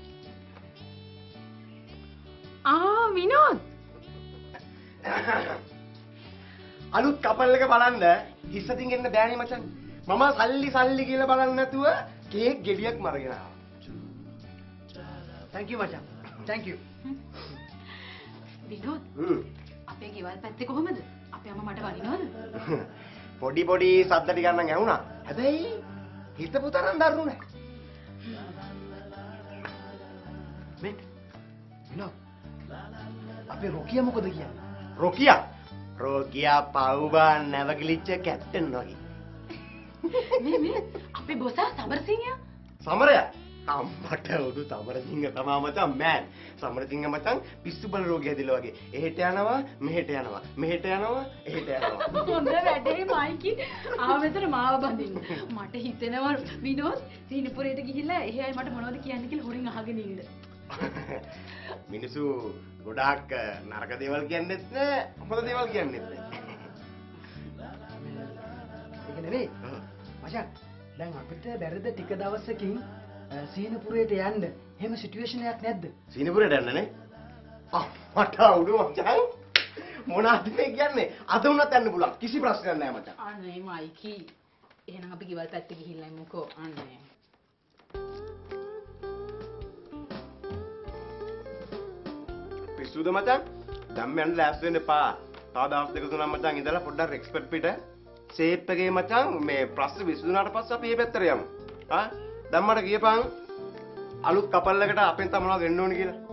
ආ විනෝද්. අලුත් කපල් එක බලන්න හිස්සතින් එන්න බෑනේ මචං. මම සල්ලි සල්ලි කියලා බලන්න නැතුව කේක් ගෙඩියක් මරගෙන ආවා. thank you මචං. thank you. විනෝද් හ්ම්. අපේ ගෙවල් පැත්තේ කොහමද? අපේ අම්මා මට වනිනවද? පොඩි පොඩි සද්ද ටිකක් නම් ඇහුණා. හැබැයි හිතපු තරම් දරුණු නෑ. මේ විනෝද් අපේ රොකියා මොකද කියන්නේ? රොකියා රොකියා පවුබා නැවගලිච්ච කැප්ටන් වගේ. මේ මේ අපේ බොසා සමරසිංහයා සමරයා අම්මට උඩු සමරසිංහ තමා මචං මෑන්. සමරසිංහ මචං පිස්සු බල රෝගය හැදිලා වගේ. එහෙට යනවා මෙහෙට යනවා මෙහෙට යනවා එහෙට යනවා. හොඳ වැඩේ මයිකි. ආවෙතර මාව බඳින්න. මට හිතෙනවා විනෝද් සීනිපුරේට ගිහිල්ලා එහේ අය මට මොනවද කියන්නේ කියලා හොරින් අහගෙන ඉන්න. මිනිස්සු ගොඩාක් නරක දේවල් කියන්නෙත් නෑ හොඳ දේවල් කියන්නෙත් නෑ. ඒක නෙවෙයි. මචං දැන් අපිට බැරිද ටික දවසකින් සීනපුරේට යන්න? එහෙම සිටුේෂන් එකක් නැද්ද? සීනපුරේට යන්න නේ? ආ මට උඩු මචං මොනවද මේ කියන්නේ? අද උනත් යන්න පුළුවන්. කිසි ප්‍රශ්නයක් නෑ මචං. අනේ මයිකි. එහෙනම් අපි ගෙවල් පැත්තේ ගිහිල්ලා ඉමුකෝ. අනේ. පිස්සුද මචං? දැන් යන්න ලෑස්ති වෙන්න එපා. තව දවස් දෙක තුනක් මචං ඉඳලා පොඩ්ඩක් එක්ස්පර්ට් පිට ෂේප් එකේ මචං මේ ප්‍රශ්න විසඳුනාට පස්සේ අපි මේ පැත්තට යමු. ආ දැන් මට කියපන් අලුත් කපල් එකට අපෙන් තමයි මොනවද වෙන්න ඕනේ කියලා.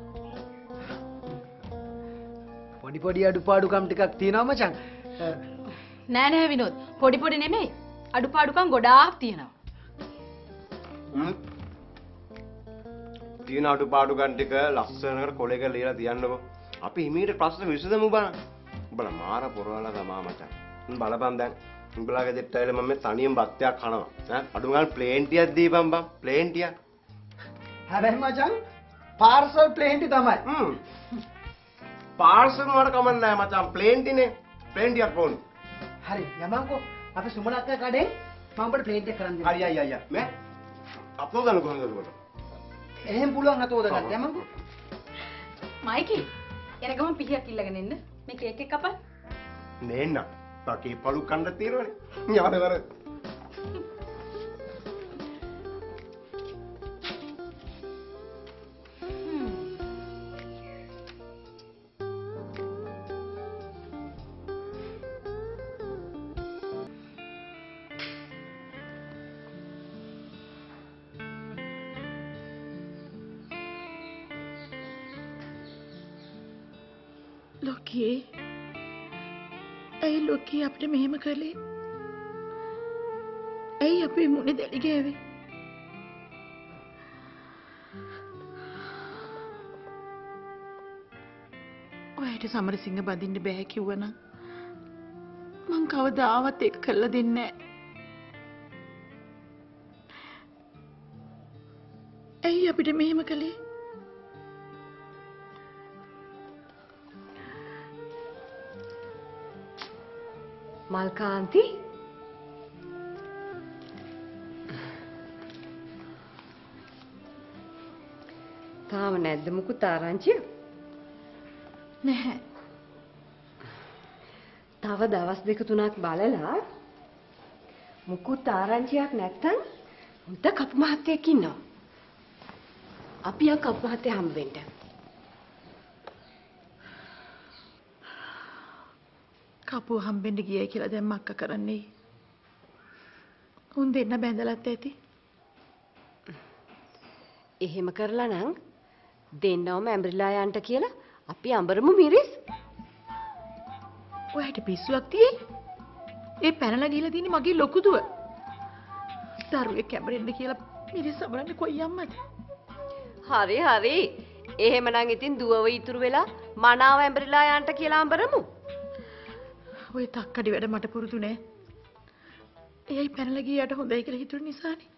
පොඩි පොඩි අඩුපාඩුකම් ටිකක් තියෙනවා මචං. නෑ නෑ විනෝද්. පොඩි පොඩි නෙමෙයි. අඩුපාඩුකම් ගොඩාක් තියෙනවා. හ්ම්. තියෙන අඩුපාඩුකම් ටික ලස්සනකට කොලයක ලියලා තියන්නකො. අපි හිමීට ප්‍රශ්න විසඳමු බං. උඹලා මාර පොරවලා තමා මචං. උන් බලපන් දැන්. උඹලාගේ දෙට්ට ඇවිල්ලා මම මේ තනියම බත්යක් කනවා. ඈ අඩු ගාන ප්ලේන් ටිකක් දීපන් බං. ප්ලේන් ටිකක්. හැබැයි මචං පාර්සල් ප්ලේන් ටි තමයි. හ්ම්. පාර්සල් වල කමක් නැහැ මචං. ප්ලේන් ටිනේ. ප්ලේන් ටිකක් ඕනේ. හරි යමන්කෝ අපි සුමනක්ක කඩේ මම ඔබට ප්ලේන් එක කරන් දෙන්න. හරි අයියා අයියා. මේ අපෝ ගන්න කොහොමද ඔබට? එහෙම පුළුවන් අතෝද ගන්න යමන්කෝ. මයිකි. එන ගමන් පිහියක් ඉල්ලගෙන එන්න. මේ කේක් එක කපන්න. නේන්න. තාකේ පළු කන්න තියෙනවනේ. යාද වර. ලොකී ඇයි ලොකී අපිට මෙහෙම කළේ? ඇයි අපේ මුණ දැලි ගෑවේ? ඔයාට සමරසිංහ බඳින්න බෑ කිව්වනම් මං කවදාවත් ඒක කරලා දෙන්නේ නෑ. ඇයි අපිට මෙහෙම කළේ? මල්කාන්ති තාම නැද්ද මුකුත් ආරංචිය? නැහැ. තව දවස් දෙක තුනක් බලලා මුකුත් ආරංචියක් නැත්තම් උන්ට කපු මහත්තයෙක් ඉන්නවා. අපි ආ කපු මහත්තයා හම්බ වෙන්න. කපුව හම්බෙන්න ගියයි කියලා දැන් මක්ක කරන්නේ. උන් දෙන්න බැඳලත් ඇති. එහෙම කරලා නම් දෙන්නවම ඇඹරිලා යන්න කියලා අපි අඹරමු මිරිස්. ඔයාට පිස්සුවක් තියෙයි? ඒ පැනලා ගිහලා තියෙන්නේ මගේ ලොකු දුව. දරුවෙක් ඇඹරෙන්න කියලා මිරිස් අඹරන්නේ කොයි අම්මද? හරි හරි. එහෙමනම් ඉතින් දුවව ඉතුරු වෙලා මනාව ඇඹරිලා යන්න කියලා අඹරමු. ඔය තක්කඩි වැඩ මට පුරුදු නෑ. එයයි පැනලා ගියාට හොඳයි කියලා හිතුව නිසානේ.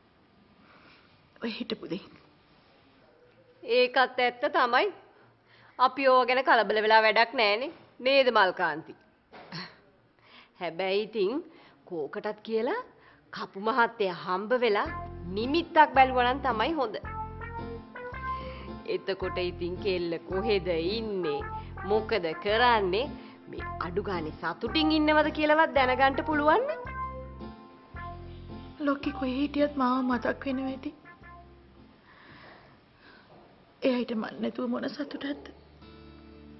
ඔය හිටපු දෙයි. ඒකත් ඇත්ත තමයි. අපි ඕව ගැන කලබල වෙලා වැඩක් නෑනේ. නේද මල්කාන්ති? හැබැයි ඉතින් කෝකටත් කියලා කපු මහත්තයා හම්බ වෙලා නිමිත්තක් බැලුවා නම් තමයි හොඳ. එතකොට ඉතින් කෙල්ල කොහෙද ඉන්නේ? මොකද කරන්නේ? මේ අඩු ගානේ සතුටින් ඉන්නවද කියලාවත් දැනගන්න පුළුවන් නේ. ලොක්කි කොහේ හිටියත් මාව මතක් වෙනවා ඇති. එයාට මන් නැතුව මොන සතුටක්ද?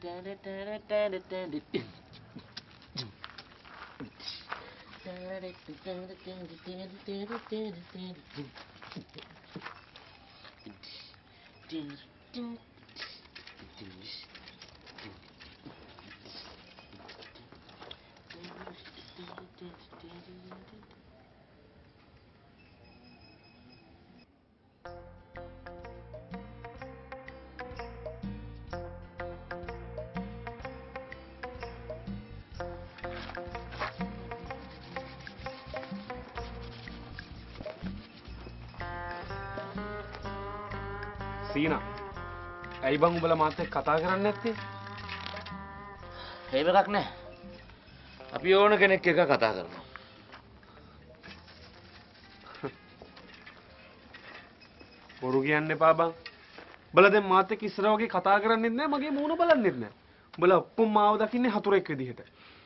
සීනා ඇයි බං උඹලා මාත් එක්ක කතා කරන්නේ නැත්තේ? එහෙම එකක් නැහැ. අපි ඕන කෙනෙක් එක්ක කතා කරනවා. බොරු කියන්න එපා බං. උඹලා දැන් මාත් එක්ක ඉස්සර වගේ කතා කරන්නේත් නැහැ, මගේ මූණ බලන්නෙත් නැහැ. උඹලා ඔක්කොම මාව දකින්නේ හතුරෙක් විදිහට.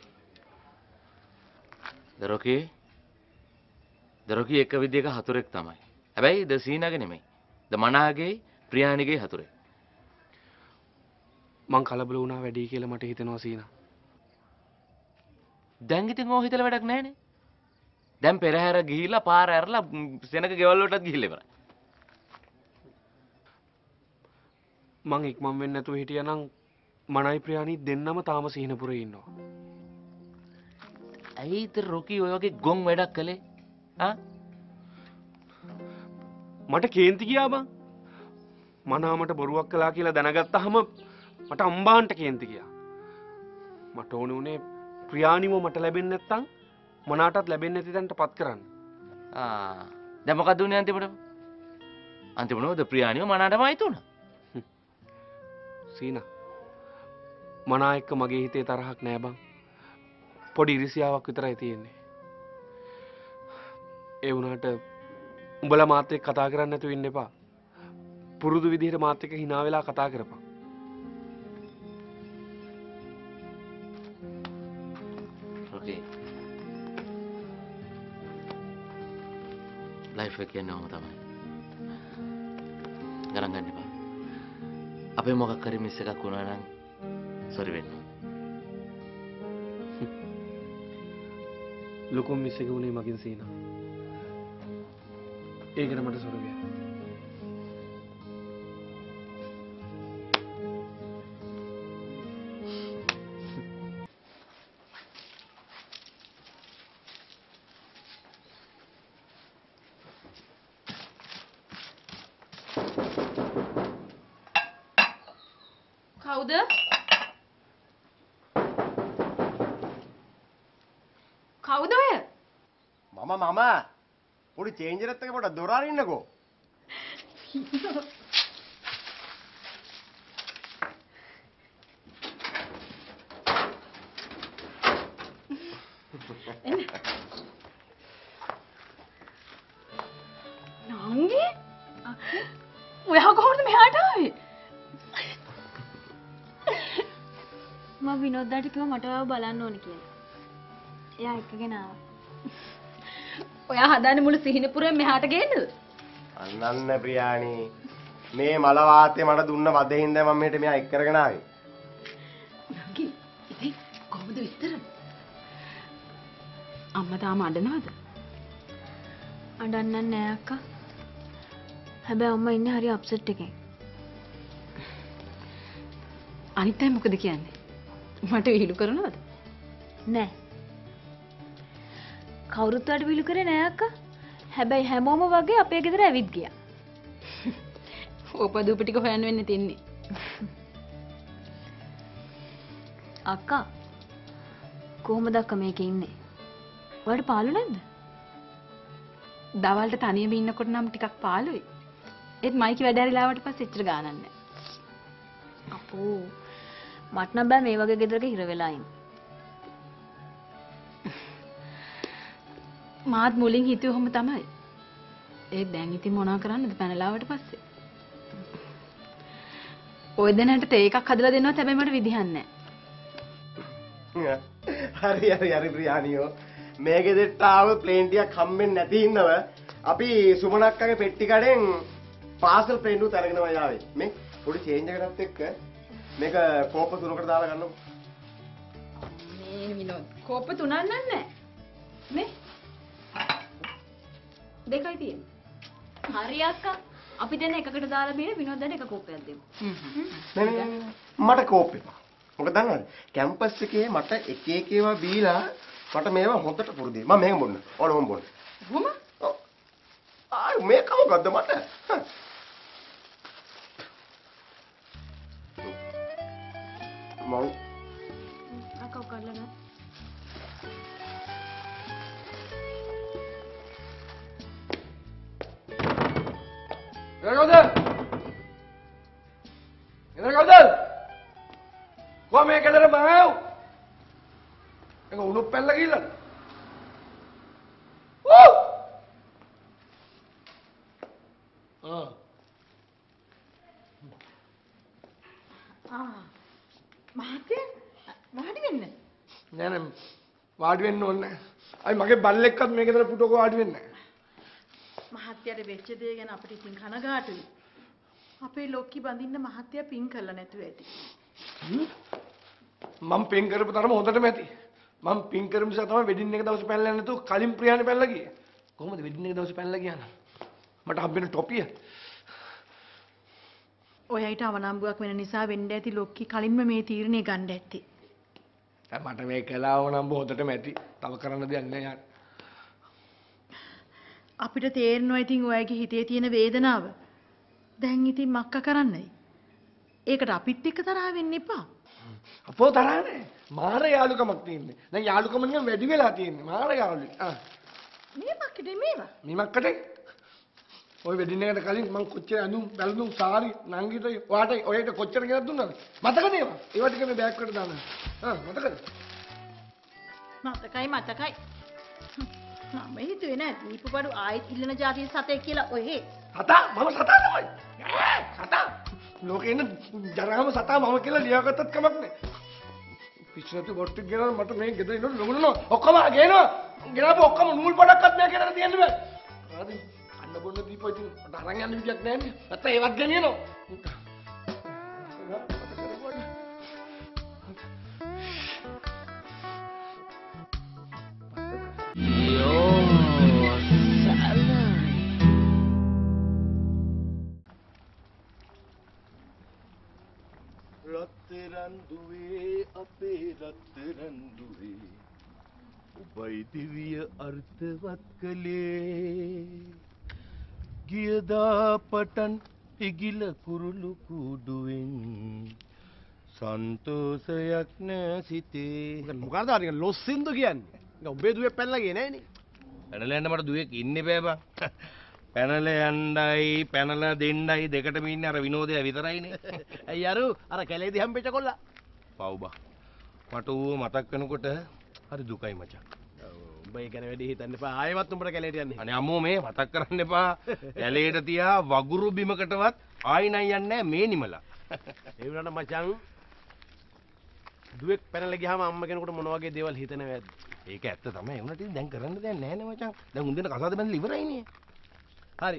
දරෝකී දරෝකී එක විදිහක හතුරෙක් තමයි. හැබැයි ද සීනාගේ නෙමෙයි. ද මනාගේ ප්‍රියානිගේ හතුරෙක්. මං කලබල වුණා වැඩි කියලා මට හිතෙනවා සීනා. දැන් ඉතින් ඕක හිතලා වැඩක් නැහැනේ. දැන් පෙරහැර ගිහිල්ලා පාර ඇරලා සෙනග ගෙවල් වලටත් ගිහිල්ලා ඉවරයි. මං ඉක්මන් වෙන්නේ නැතුව හිටියානම් මනයි ප්‍රියානි දෙන්නම තාම සීනපුරේ ඉන්නවා. ඇයි ඉතින් රොකී ඔය වගේ ගොන් වැඩක් කළේ? ආ? මට කේන්ති ගියා බං. මනාමට බොරුවක් කළා කියලා දැනගත්තාම මට අම්බාන්ට කේන්ති ගියා. මට ඕනේ උනේ ප්‍රියානිව මට ලැබෙන්නේ නැත්තම් මොනාටත් ලැබෙන්නේ නැති තැනට පත් කරන්න. ආ දැන් මොකද උනේ අන්තිමට? අන්තිමට උද ප්‍රියානිව මනාටම අයිති වුණා. සීනා මනා එක්ක මගේ හිතේ තරහක් නෑ බං. පොඩි ඉරිසියාවක් විතරයි තියෙන්නේ. ඒ වුණාට උඹලා මාත් එක්ක කතා කරන්න නැතුව ඉන්න එපා. පුරුදු විදිහට මාත් එක්ක hina වෙලා කතා කරපන්. ඕකේ. ලයිෆ් එක කියන්නේ ඔහොම තමයි. ගණන් ගන්න එපා. අපේ මොකක් හරි මිස් එකක් වුණා නම් සෝරි වෙන්න. ලොකු මිස් එක වුණේ මගෙන් සීනා. ඒකට මට සෝරි වෙන්න. කවුද? කවුද ඔය? මම මම පොඩි චේන්ජර් එකක් එක පොඩක් දොර අරින්නකෝ. නංගි? ඔයා කොහොමද මෙහාට ආවේ? මම විනෝදාට කිව්වා මට ආව බලන්න ඕනේ කියලා. එයා එක්කගෙන ආවා. ඔයා හදන්නේ මුළු සිහිනපුරෙන් මෙහාට ගේන්නද? අන්නන්න ප්‍රියානි. මේ මල වාතේ මට දුන්න වදෙහින්ද මම මෙහෙට මෙයා එක් කරගෙන ආවේ. නංගි ඉතින් කොහොමද විස්තර? අම්මා තාම අඬනවද? අඬන්නේ නැහැ අක්කා. හැබැයි අම්මා ඉන්නේ හරි අප්සෙට් එකෙන්. අනිත් අය මොකද කියන්නේ? මට විහිළු කරනවද? නෑ. කවුරුත් වලට විහිළු කරේ නෑ අක්කා. හැබැයි හැමෝම වගේ අපේ ගෙදර ඇවිත් ගියා. ඕපදූප ටික හොයන්න වෙන්නේ තින්නේ. අක්කා කොහොමද අක්කා මේකේ ඉන්නේ? ඔයාලට පාළු නැද්ද? දවල්ට තනියම ඉන්නකොට නම් ටිකක් පාළුයි. ඒත් මයිකි වැඩ ඇරිලා ආවට පස්සේ එච්චර ගානක් නැහැ. අපෝ මට නම් බෑ මේ වගේ ගෙදරක හිර වෙලා ඉන්න. මාත් මුලින් හිතුවේ ඔහොම තමයි. ඒ දැන් ඉතින් මොනා කරන්නද පැනලා ආවට පස්සේ? ඔය දෙන්නට තේ එකක් හදලා දෙන්නවත් හැබැයි මට විදිහක් නැහැ. හරි හරි හරි ප්‍රියානියෝ. මේ ගෙදරට ආව ප්ලේන් ටිකක් හම්බෙන්නේ නැති ඉන්නව අපි සුමනක්කගේ පෙට්ටි කඩෙන් පාසල් ප්ලේන් උත් අරගෙනම යාවේ. මේ පොඩි චේන්ජ් එකකටත් එක්ක මේක කෝප තුනකට දාලා ගන්නකො. මේ විනෝද කෝප තුනක් නෑ. මේ දෙකයි තියෙන්නේ. හරි අක්කා. අපි දෙන්න එකකට දාලා බීලා විනෝදයට එක කෝපයක් දෙමු. නෑ නෑ මට කෝප් එපා. මොකද දන්නවද? කැම්පස් එකේ මට එක එක ඒවා බීලා මට මේවා හොඳට පුරුදුයි. මම මේක බොන්න. ඕන මම බොන්න. කොහොම? ආ මේක මොකද්ද මට? මම අක්කා කල්ලා නෑ. එනකවද? එනකවද? කොහොම මේකදර බෑව්? ඒක උණු පැල්ල ගිහලා. ඕ! ආ. ආ. මහත්තයා වාඩි වෙන්න. නෑ නෑ වාඩි වෙන්න ඕනේ නෑ. අයි මගේ බල්ලෙක්වත් මේකදර පුටුවක වාඩි වෙන්නේ නෑ. මහත්තයාට වෙච්ච දේ ගැන අපිට ඉතින් කනගාටුයි. අපේ ලොක්කි බඳින්න මහත්තයා පින් කළා නැතුව ඇති. මම පින් කරපු තරම හොඳටම ඇති. මම පින් කරපු නිසා තමයි වෙඩින් එක දවසේ පැනලා නැතුව කලින් ප්‍රියානේ පැනලා ගියේ. කොහොමද වෙඩින් එක දවසේ පැනලා ගියා නම්? මට හම්බෙන ටොපිය. ඔයයිට අවනම්බුවක් වෙන නිසා වෙන්න ඇති ලොක්කි කලින්ම මේ තීරණය ගන්න ඇත්තේ. දැන් මට මේ කලාව නම් හොඳටම ඇති. තව කරන්න දෙයක් නෑ යාර. අපිට තේරෙනවා ඉතින් ඔයගේ හිතේ තියෙන වේදනාව. දැන් ඉතින් මක්ක කරන්නයි. ඒකට අපිත් එක්ක තරහ වෙන්න එපා. අපෝ තරහ නෑ. මාර යාළුකමක් තියෙන්නේ. දැන් යාළුකම නිකන් වැඩි වෙලා තියෙන්නේ. මාර යාළුවෙක්. ආ. මේ මක්කද මේවා? මේ මක්කට ඔය වෙඩින් එකට කලින් මම කොච්චර අඳුම් බැලුම් සාරි නංගිට ඔයාට ඔයට කොච්චර ගෙනත් දුන්නාද? මතකද ඒවා? ඒවා ටික මේ බෑග් එකට දාන්න. ආ මතකද? මතකයි මතකයි. මම හිතුවේ නෑ දීපබඩු ආයෙත් ඉල්ලන જાතිය සතේ කියලා ඔහෙ. සතා මම සතා තමයි. සතා. ලෝකේ ඉන්න ජරාම සතා මම කියලා ලියාගත්තත් කමක් නෑ. පිස්සුතු බොට්ටු ගෙනන මට මේ ගෙදර ඉන්න ලොගුනනවා. ඔක්කොම ගේනවා. ගෙනාපු ඔක්කොම නූල් පොඩක්වත් මේ ගෙදර තියන්න බෑ. හරි. අන්න බොන්න දීපෝ ඉතින් මට අරන් යන්න විදියක් නෑනේ. නැත්නම් ඒවත් ගෙනියනවා. රත්තරන් දුවේ අපේ රත්තරන් දුවේ ඔබයි දිවිය අර්ථවත් කළේ ගියදා පටන් ඉගිල කුරුළු කුඩුවෙන් සන්තෝෂයක් නැ සිතේ මොකද අර ලොස්සින්දු කියන්නේ? නිකන් ඔබේ දුවේ පැනලා ගියේ නෑනේ. පැනලා යන්න මට දුවෙක් ඉන්නේ බෑ බං. පැනලා යන්නයි පැනලා දෙන්නයි දෙකටම ඉන්නේ අර විනෝදය විතරයිනේ. ඇයි අර අර කැලේදී හම්බෙච්ච කොල්ලා? පව් බා. මට ඌව මතක් වෙනකොට හරි දුකයි මචං. උඹ ඒ ගැන වැඩි හිතන්න එපා. ආයෙවත් උඹට කැලේට යන්නේ. අනේ අම්මෝ මේ මතක් කරන්න එපා. කැලේට තියා වගුරු බිමකටවත් ආයි නයි යන්නේ නැහැ මේ නිමලා. ඒ වුණාට මචං දුවෙක් පැනලා ගියාම අම්ම කෙනෙකුට මොන වගේ දේවල් හිතනවද? ඒක ඇත්ත තමයි. ඒ වුණාට ඉතින් දැන් කරන්න දෙයක් නැහැ නේ මචං. දැන් උන් දෙන කසාද බැඳලා ඉවරයිනේ. හරි.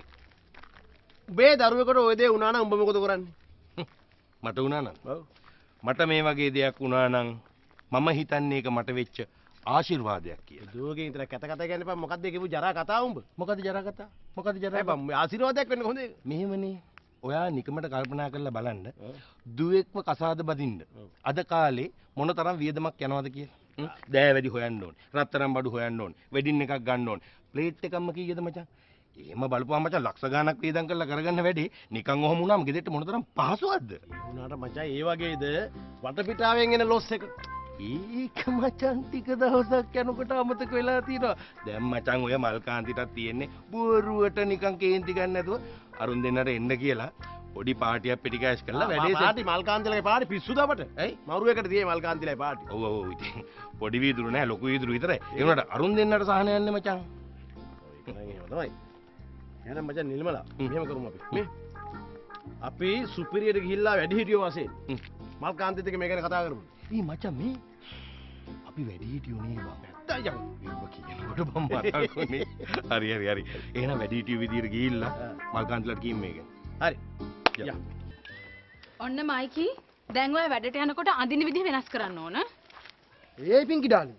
උඹේ දරුවෙකුට ওই දේ වුණා නම් උඹ මොකද කරන්නේ? මට වුණා නම්. ඔව්. මට මේ වගේ දෙයක් වුණා නම් මම හිතන්නේ ඒක මට වෙච්ච ආශිර්වාදයක් කියලා. දුවගේ ඉතල කැත කතා කියන්න එපා. මොකද්ද කියපු ජරා කතාව උඹ? මොකද්ද ජරා කතාව? මොකද්ද ජරා? බම් ආශිර්වාදයක් වෙන්න හොඳ ඒක. මෙහෙමනේ. ඔයා නිකමට කල්පනා කරලා බලන්න. දුවෙක්ව කසාද බදින්න. අද කාලේ මොන තරම් වියදමක් යනවද කියලා. දෑ වැඩි හොයන්න ඕනේ. රත්තරන් බඩු හොයන්න ඕනේ. වෙඩින් එකක් ගන්න ඕනේ. ප්ලේට් එකක්ම කීයද මචං? එහෙම බලපුවාම මචං ලක්ෂ ගාණක් වේදම් කරලා කරගන්න වැඩි නිකන් ඔහොම වුණාම ගෙදරට මොන තරම් පහසුවක්ද? ඒ වුණාට මචං ඒ වගේද වටපිටාවෙන් එන ලොස් එක. ඒක මචං ටික දවසක් යනකොට අමතක වෙලා තියෙනවා. දැන් මචං ඔය මල්කාන්තිටත් තියෙන්නේ බොරුවට නිකන් කේන්ති ගන්න නැතුව අරුන් දෙන්නට එන්න කියලා පොඩි පාටියක් පිටි කෑෂ් කරලා වැඩේ පාටි මල්කාන්තිලගේ පාටි පිස්සුද අපට? ඇයි? මරුවකට තියේ මල්කාන්තිලගේ පාටි. ඔව් ඔව් ඉතින් පොඩි වීදුරු නෑ ලොකු වීදුරු විතරයි. ඒ වුණාට අරුන් දෙන්නට සහන යන්නේ මචං. එහෙම තමයි. එහෙනම් මචං නිල්මලා මෙහෙම කරමු අපි. මේ අපි සුපිරියට ගිහිල්ලා වැඩි හිටියෝ වශයෙන් මල්කාන්තිත් එක්ක මේ ගැන කතා කරමු. ඊ මචං මේ අපි වැඩි හිටියෝ නේ බං. නැත්තම් මේක කියනකොට බම් මතකුනේ. හරි හරි හරි. එහෙනම් වැඩි හිටියෝ විදියට ගිහිල්ලා මල්කාන්තිලට කියමු මේක. හරි. ඔන්න මයිකි දැන් ඔය වැඩට යනකොට අඳින විදිහ වෙනස් කරන්න ඕන. ඒ පින්කි ඩාලි.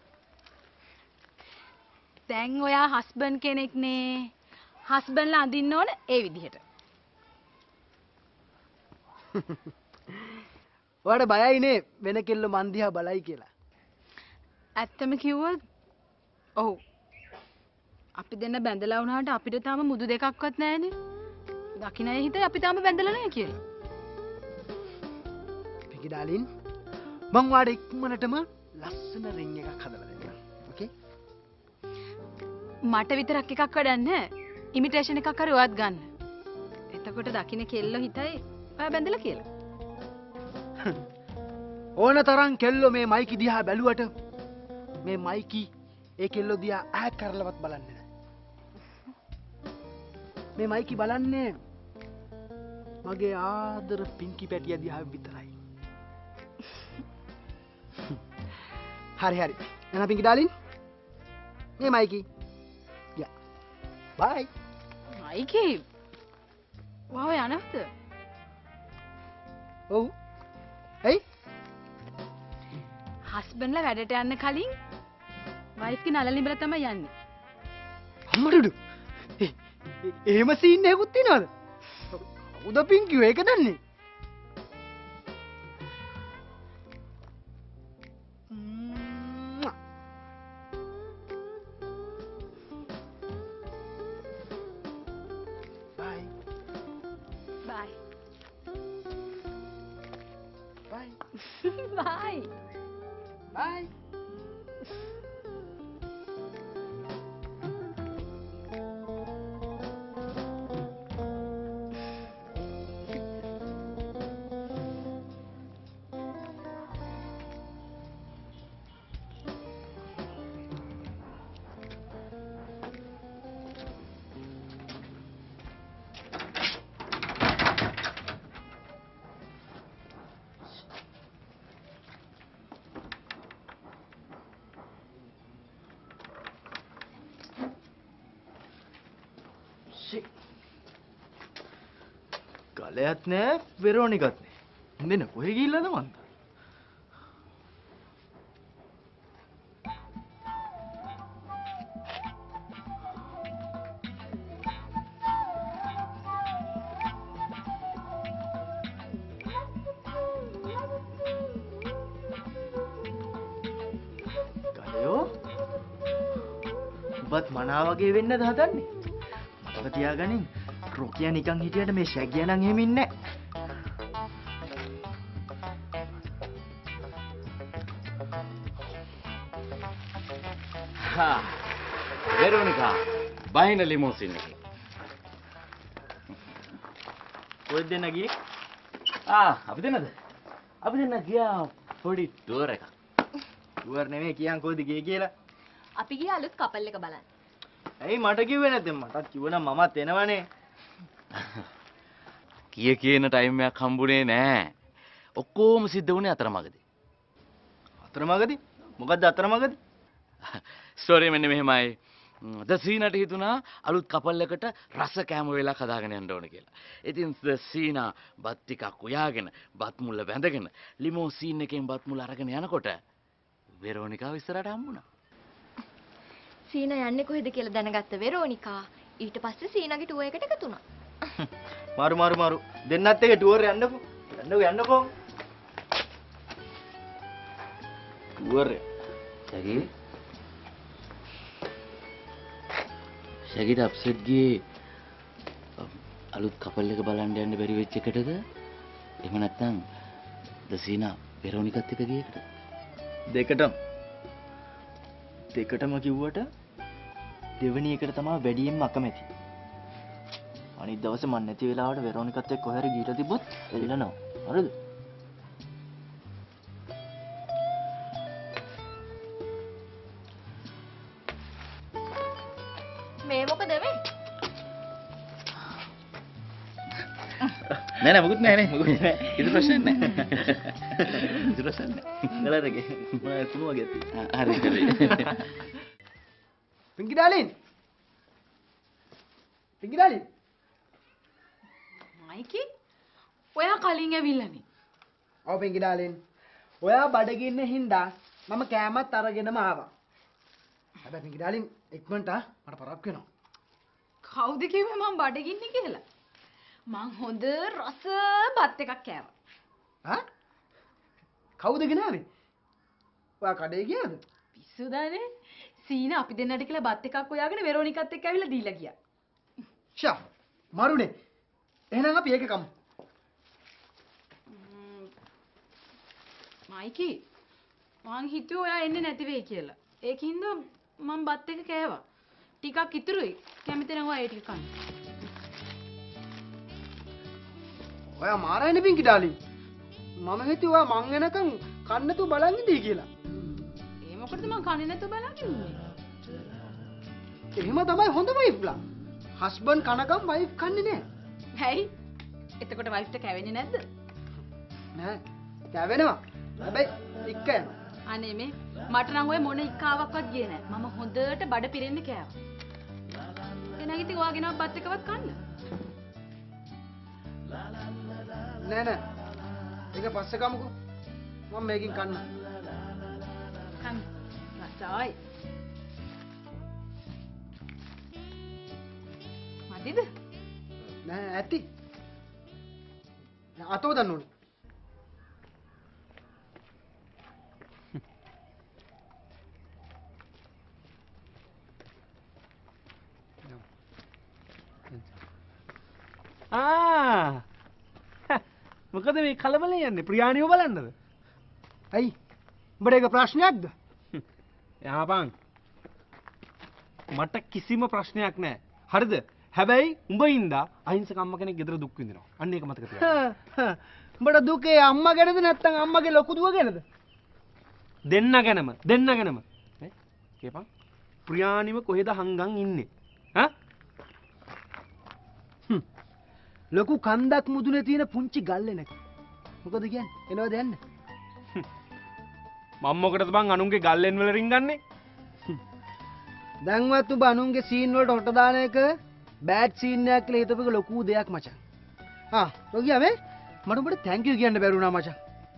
දැන් ඔයා හස්බන්ඩ් කෙනෙක් නේ. හස්බන්ඩ්ලා අඳින්න ඕන ඒ විදිහට. ඔයාට බයයි නේ වෙන කෙල්ල මන් දිහා බලයි කියලා. ඇත්තම කිව්වොත් ඔව්. අපි දෙන්න බැඳලා වුණාට අපිට තාම මුදු දෙකක්වත් නැහැනේ. දකින්න අය හිතේ අපි තාම බැඳලා නැහැ කියලා. පින්කි ඩාලින් මං වාට ඉක්මනටම ලස්සන රින් එකක් හදලා දෙන්නම්. ඕකේ? මට විතරක් එකක් වැඩක් නැහැ. ඉමිටේෂන් එකක් හරි ඔයත් ගන්න. එතකොට දකින්න කෙල්ල හිතයි ඔයා බැඳලා කියලා. ඕන තරම් කෙල්ලෝ මේ මයිකි දිහා බැලුවට මේ මයිකි ඒ කෙල්ලෝ දිහා ඈ කරලවත් බලන්නේ නැහැ. මේ මයිකි බලන්නේ මගේ ආදර පින්කි පැටිය දිහා විතරයි. හරි හරි. එහෙනම් පින්කි ඩාලින් මේ මයිකි. යා. බයි. මයිකි. වාව යනවද? ඔව්. එයි. හස්බන්ඩ්ලා වැඩට යන්න කලින් වයිෆ් ගේ නළල ඉඹලා තමයි යන්නේ. අම්මඩුඩු. එහෙම සීන් එකකුත් තියනවද? උද පින්කියෝ ඒක දන්නේ. බයි. බයි. බයි. බයි. බයි. ගලයත් නෑ වෙරෝනිකත් නෑ. දෙන්න කොහෙ ගිහිල්ලාද මන්ද? ගලයෝ ඔබත් මනා වගේ වෙන්නද හදන්නේ? මතක තියාගනින් රොකියා නිකන් හිටියට මේ ශැගියා නම් එහෙම ඉන්නේ නැහැ. හා වෙරෝනිකා බහින ලිමෝසින් එකේ. කොහෙද දෙන්න ගියේ? ආ අපි දෙන්නද? අපි දෙන්න ගියා පොඩි ටුවර් එකක්. ටුවර් නෙමෙයි කියන් කොහෙද ගියේ කියලා. අපි ගියා අලුත් කපල් එක බලන්න. ඇයි මට කිව්වේ නැත්නම් මටත් කිව්වනම් මමත් එනවනේ. කිය කියන ටයිම් එකක් හම්බුනේ නෑ. ඔක්කොම සිද්ධ වුණේ අතරමඟදී. අතරමඟදී? මොකද්ද අතරමඟදී? ස්ටෝරි මෙන්න මෙහෙමයි. ද සීනාට හිතුණා අලුත් කපල් එකට රස කෑම වෙලක් හදාගෙන යන්න ඕන කියලා. ඉතින් ද සීනා බත් ටිකක් උයාගෙන බත් මුල්ල වැඳගෙන ලිමෝසීන් එකෙන් බත් මුල්ල අරගෙන යනකොට වෙරෝනිකාව ඉස්සරහට හම්බුණා. සීනා යන්නේ කොහෙද කියලා දැනගත්ත වෙරෝනිකා ඊට පස්සේ සීනාගේ ටුවර් එකට එකතු වුණා. මාරු මාරු මාරු දෙන්නත් එක ටුවර් යන්නකෝ. යන්නකෝ යන්නකෝ. ටුවර් සගී සගීට අප්සෙට් ගියේ අලුත් කපල් එක බලන්න යන්න බැරි වෙච්ච එකටද? එහෙම නැත්නම් දසීනා වෙරෝනිකත් එක්ක ගිය එකටද? දෙකටම. දෙකටම කිව්වට දෙවෙනි එකට තමයි වැඩියෙන්ම අකමැති. අනිත් දවසේ මන් නැති වෙලාවට වෙරෝනිකත් එක්ක කොහේ හරි ගිහලා තිබ්බොත් එල්ලනවා. හරිද? මේ මොකද වෙන්නේ? නෑ නෑ මොකුත් නෑ නේ මොකුත් නෑ. ඉතින් ප්‍රශ්න නෑ. ඉතින් ප්‍රශ්න නෑ. ගලරගේ මම තුන වගේ තියෙනවා. හරි හරි. පින්කි ඩාලින්. පින්කි ඩාලින්. මයිකි ඔයා කලින් ඇවිල්ලානේ. ඔව් පිංකි ඩාලින්. ඔයා බඩගින්නේ හින්දා මම කෑමත් අරගෙනම ආවා. හැබැයි පිංකි ඩාලින් ඉක්මනට මට පරක් වෙනවා. කවුද කිව්වේ මම බඩගින්නේ කියලා? මං හොඳ රස බත් එකක් කෑවා. ආ? කවුද ගෙනාවේ? ඔයා කඩේ ගියාද? පිස්සුදානේ. සීන අපි දෙන්නට කියලා බත් එකක් හොයාගෙන වෙරෝනිකත් එක්ක ඇවිල්ලා දීලා ගියා. ෂා මරුනේ. එහෙනම් අපි ඒක කමු. මයිකි මං හිතුවේ ඔයා එන්නේ නැති වෙයි කියලා. ඒකින්ද මම බත් එක කෑවා. ටිකක් ඉතුරුයි. කැමති නම් ඔයා ඒ ටික කන්න. ඔයා මාරයිනේ පිංකි ඩාලින්. මම හිතුවා ඔයා මං එනකන් කන්න නැතුව බලන් ඉඳී කියලා. ඒ මොකටද මං කන්නේ නැතුව බලන් ඉන්නේ? එහෙම තමයි හොඳ වයිෆ්ලා. හස්බන්ඩ් කනකම් වයිෆ් කන්නේ නැහැ. ඇයි? එතකොට වයිෆ්ට කැවෙන්නේ නැද්ද? නෑ. කැවෙනවා. හැබැයි ඉක්ක යනවා. අනේ මේ මට නම් ඔය මොන ඉක්කාවක්වත් ගියේ නෑ. මම හොඳට බඩ පිරෙන්න කෑවා. එහෙනම් ඉතින් ඔයාගෙනවත් බත් එකවත් කන්න. නෑ නෑ. ඒක පස්සේ කමුකෝ. මම මේකෙන් කන්න. කන්න. රසයි. මදිද? නෑ ඇති. අතෝ දන්න ඕනේ. ආ මොකද මේ කලබලෙන් යන්නේ ප්‍රියාණිව බලන්නද? ඇයි? උඹට ඒක ප්‍රශ්නයක්ද? යහපන්. මට කිසිම ප්‍රශ්නයක් නැහැ. හරිද? හැබැයි උඹ ඉඳා අහිංසක අම්මා කෙනෙක් ගෙදර දුක් විඳිනවා. අන්න ඒක මතක තියාගන්න. උඹට දුකේ අම්මා ගැනද නැත්නම් අම්මගේ ලොකු දුව ගැනද? දෙන්න ගැනම දෙන්න ගැනම. නේ? කියපන්. ප්‍රියාණිව කොහෙද හංගන් ඉන්නේ? හා? ලොකු කන්දක් මුදුනේ තියෙන පුංචි ගල්ලෙනක. මොකද කියන්නේ? එනවද යන්න? මම මොකටද බං අනුන්ගේ ගල්ලෙන් වල රින්ගන්නේ? දැන්වත් උඹ අනුන්ගේ සීන් වලට හොට දාන එක බෑඩ් සීන් එකක් කියලා හිතපෙක ලොකු දෙයක් මචං. ආ, ඔගියා මේ මට උඹට තෑන්ක් යූ කියන්න බැරි වුණා මචං.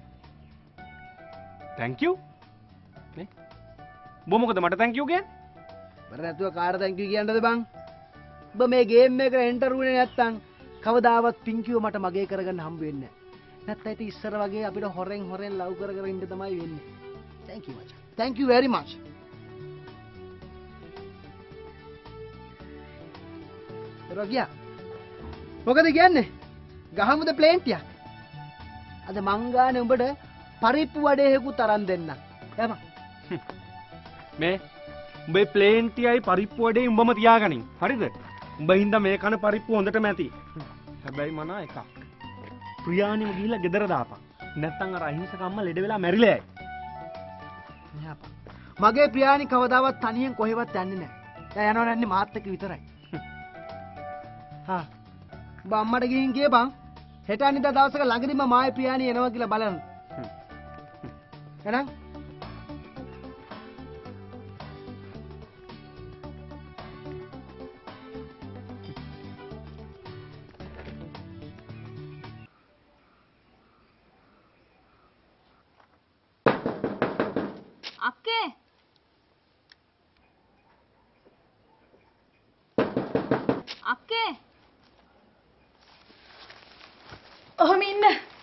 Thank you? නේ? බෝ මොකද මට තෑන්ක් යූ කියන්නේ? බර නැතුව කාට තෑන්ක් යූ කියන්නද බං? උඹ මේ ගේම් එකට එන්ටර් වුණේ නැත්තම් කවදාවත් පිංකිව මට මගේ කරගන්න හම්බ වෙන්නේ නැහැ. නැත්නම් ඉතින් ඉස්සර වගේ අපිට හොරෙන් හොරෙන් ලව් කර කර ඉන්න තමයි වෙන්නේ. Thank you මචං. Thank you very much. රොගියා. මොකද කියන්නේ? ගහමුද ප්ලේන් ටියක්? අද මං ගානේ උඹට පරිප්පු වඩේ හේකුත් අරන් දෙන්න. යපන්. මේ උඹේ ප්ලේන් ටියයි පරිප්පු වඩේ උඹම තියාගනින්. හරිද? උඹ හින්දා මේ කන පරිප්පු හොඳටම ඇති. හැබැයි මනා එකක්. ප්‍රියාණිව ගිහිල්ලා ගෙදර දාපන්. නැත්තම් අර අහිංසක අම්මා ලෙඩ වෙලා මැරිලා යයි. මගේ ප්‍රියාණි කවදාවත් තනියෙන් කොහෙවත් යන්නේ නැහැ. එයා යනවා නැන්නේ මාත් එක්ක විතරයි. හා. උඹ අම්මට ගිහින් කියපන් හෙට අනිද්දා දවසක ළඟදිම මායි ප්‍රියාණි එනවා කියලා බලන්න. එහෙනම් අක්කේ අක්කේ ඔහොම ඉන්න.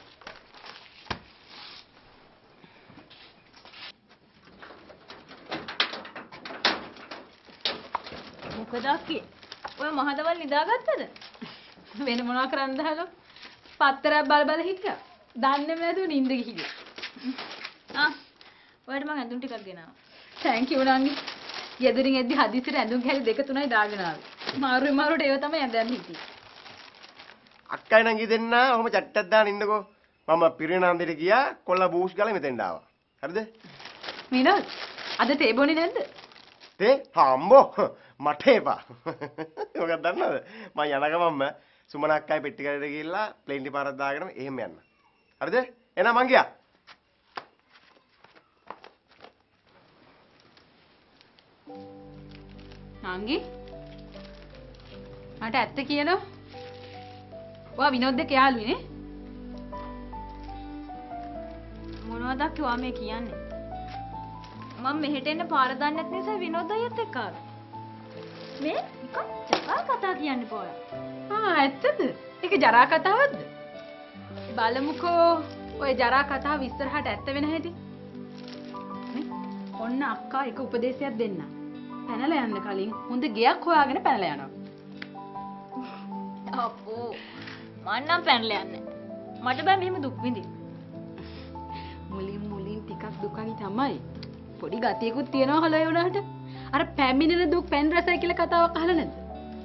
මොකද අක්කේ ඔය මහදවල් නිදාගත්තද? වෙන මොනවා කරන්නද හලෝ? පත්තරයක් බල බල හිටියා. දන්නේම නැතුව නිින්ද ගිහින්. ආ ඔයාලට මම ඇඳුම් ටිකක් ගෙනාවා. thank you නංගි. යෙදරින් එද්දි හදිසියට ඇඳුම් කැලි දෙක තුනයි දාගෙන ආවේ. මාරුයි මාරුට ඒව තමයි ඇඳන් හිටියේ. අක්කයි නංගි දෙන්න ඔහොම චට්ටක් දාන ඉන්නකෝ. මම පිරිනාන්දේට ගියා කොල්ල බූස් ගාලා මෙතෙන්ට ආවා. හරිද? විනෝද් අද තේ බොන්නේ නැද්ද? තේ? හම්බෝ මට එපා. මොකක්ද දන්නවද? මම යන ගමන්ම සුමන අක්කයි පෙට්ටි කඩේට ගිහිල්ලා ප්ලේන් ටි පාරක් දාගෙන එහෙම යන්න. හරිද? එහෙනම් මං ගියා. නංගි මට ඇත්ත කියනවා. ඔයා විනෝද් එක්ක යාළුවේ නේ? මොකක්ද කිව්වා මේ කියන්නේ? මම මෙහෙට එන්න පාර දන්නේ නැති නිසා විනෝද අයියත් එක්ක ආවා. මේ නිකන් ජරා කතා කියන්න පොයා. ආ ඇත්තද? ඒක ජරා කතාවක්ද? බලමුකෝ ඔය ජරා කතාව ඉස්සරහට ඇත්ත වෙන හැටි. නේ? ඔන්න අක්කා එක උපදේශයක් දෙන්න. පැනලා යන්න කලින් හොඳ ගෙයක් හොයාගෙන පැනලා යනවා. අපෝ මං නම් පැනලා යන්නේ. මට බෑ මෙහෙම දුක් විඳින්න. මුලින් මුලින් ටිකක් දුකයි තමයි. පොඩි ගතියකුත් තියෙනවා හලයි උනාට. අර පැමිණෙන දුක් පැන් රසයි කියලා කතාවක් අහලා නැද්ද?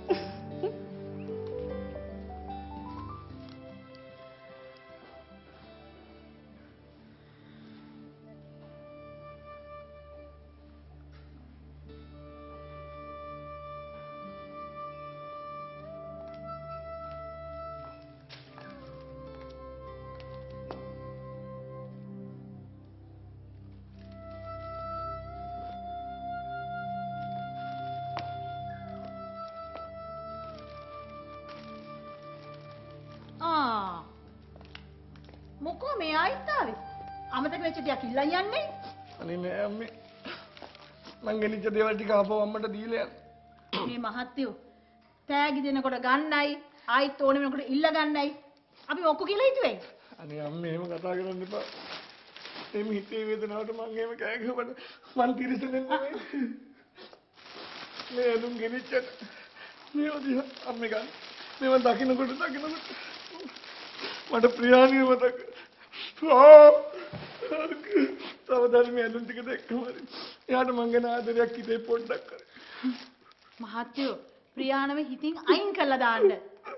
මොකෝ මේ ආයිත් ආවේ? අමතක වෙච්ච ටිකක් ඉල්ලන් යන්නේ? අනේ නෑ අම්මේ. මං ගෙනිච්ච දේවල් ටික ආපහු අම්මට දීලා යන්න. මේ මහත්තයෝ තෑගි දෙනකොට ගන්නයි ආයිත් ඕනෙ වෙනකොට ඉල්ල ගන්නයි. අපි මොකෝ කියලා හිතුවේ? අනේ අම්මේ එහෙම කතා කරන්න එපා. එමෙ හිතේ වේදනාවට මං එහෙම කෑ ගහුවද මං තිරසනෙන් නෙමෙයි. මේ අඳුන් ගෙනිච්චට මේ ඔදිහ අම්මේ ගන්න. මේව දකින්නකොට දකින්නකොට මට ප්‍රියාණිය මතක. ආ තව ධර්මයේ අඳුන් ටික දැක්කම එයාට මං ගැන ආදරයක් හිතේ පොඩ්ඩක් කර. මහත්තයෝ ප්‍රියාණව හිතින් අයින් කළා දාන්න.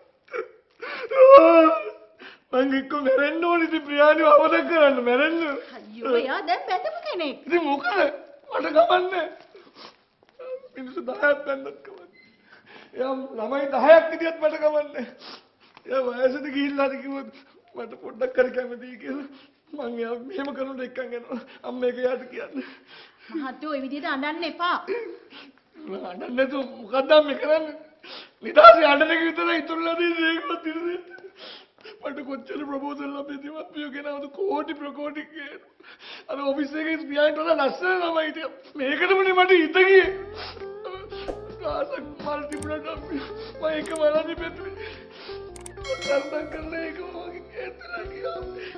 මං එක්ක මැරෙන්න ඕනේ ඉතින් ප්‍රියාණිව අවදක් කරන්න මැරෙන්න. අයියෝ එයා දැන් බැඳපු කෙනෙක්. ඉතින් මොකද? මට ගමන්නේ. මිනිස්සු දහයක් බැඳත් කමන්නේ. එයා ළමයි දහයක් විදියට මට ගමන්නේ. එයා වයසට ගිහිල්ලා හරි කිව්වොත් මට පොඩ්ඩක් කර කැමතියි කියලා මං එයා මෙහෙම කරනකොට එක්කන් යනවා. අම්ම ඒක යාට කියන්නේ. මහත්තයෝ ওই විදියට අඬන්න එපා. අඬන්න නැතුව මොකක්ද මේ කරන්නේ? නිදාසේ අඬන එක විතරයි ඉතුරුලා තියෙන්නේ ඒකවත් ඉන්නේ. මට කොච්චර ප්‍රපෝසල් අපේ දෙමව්පියෝ ගෙනාවද කෝටි ප්‍රකෝටි කියන. අර ඔෆිස් එකේ පියාණන් වල ලස්සන ළමයි හිටියා. මේකටමනේ මට හිත ගියේ. ආසක් මල්ටිප්ලට් මම ඒක බලන්නේ බැලුවේ. කරදර කරලා ඒක මගේ ඇත්තට ගියා.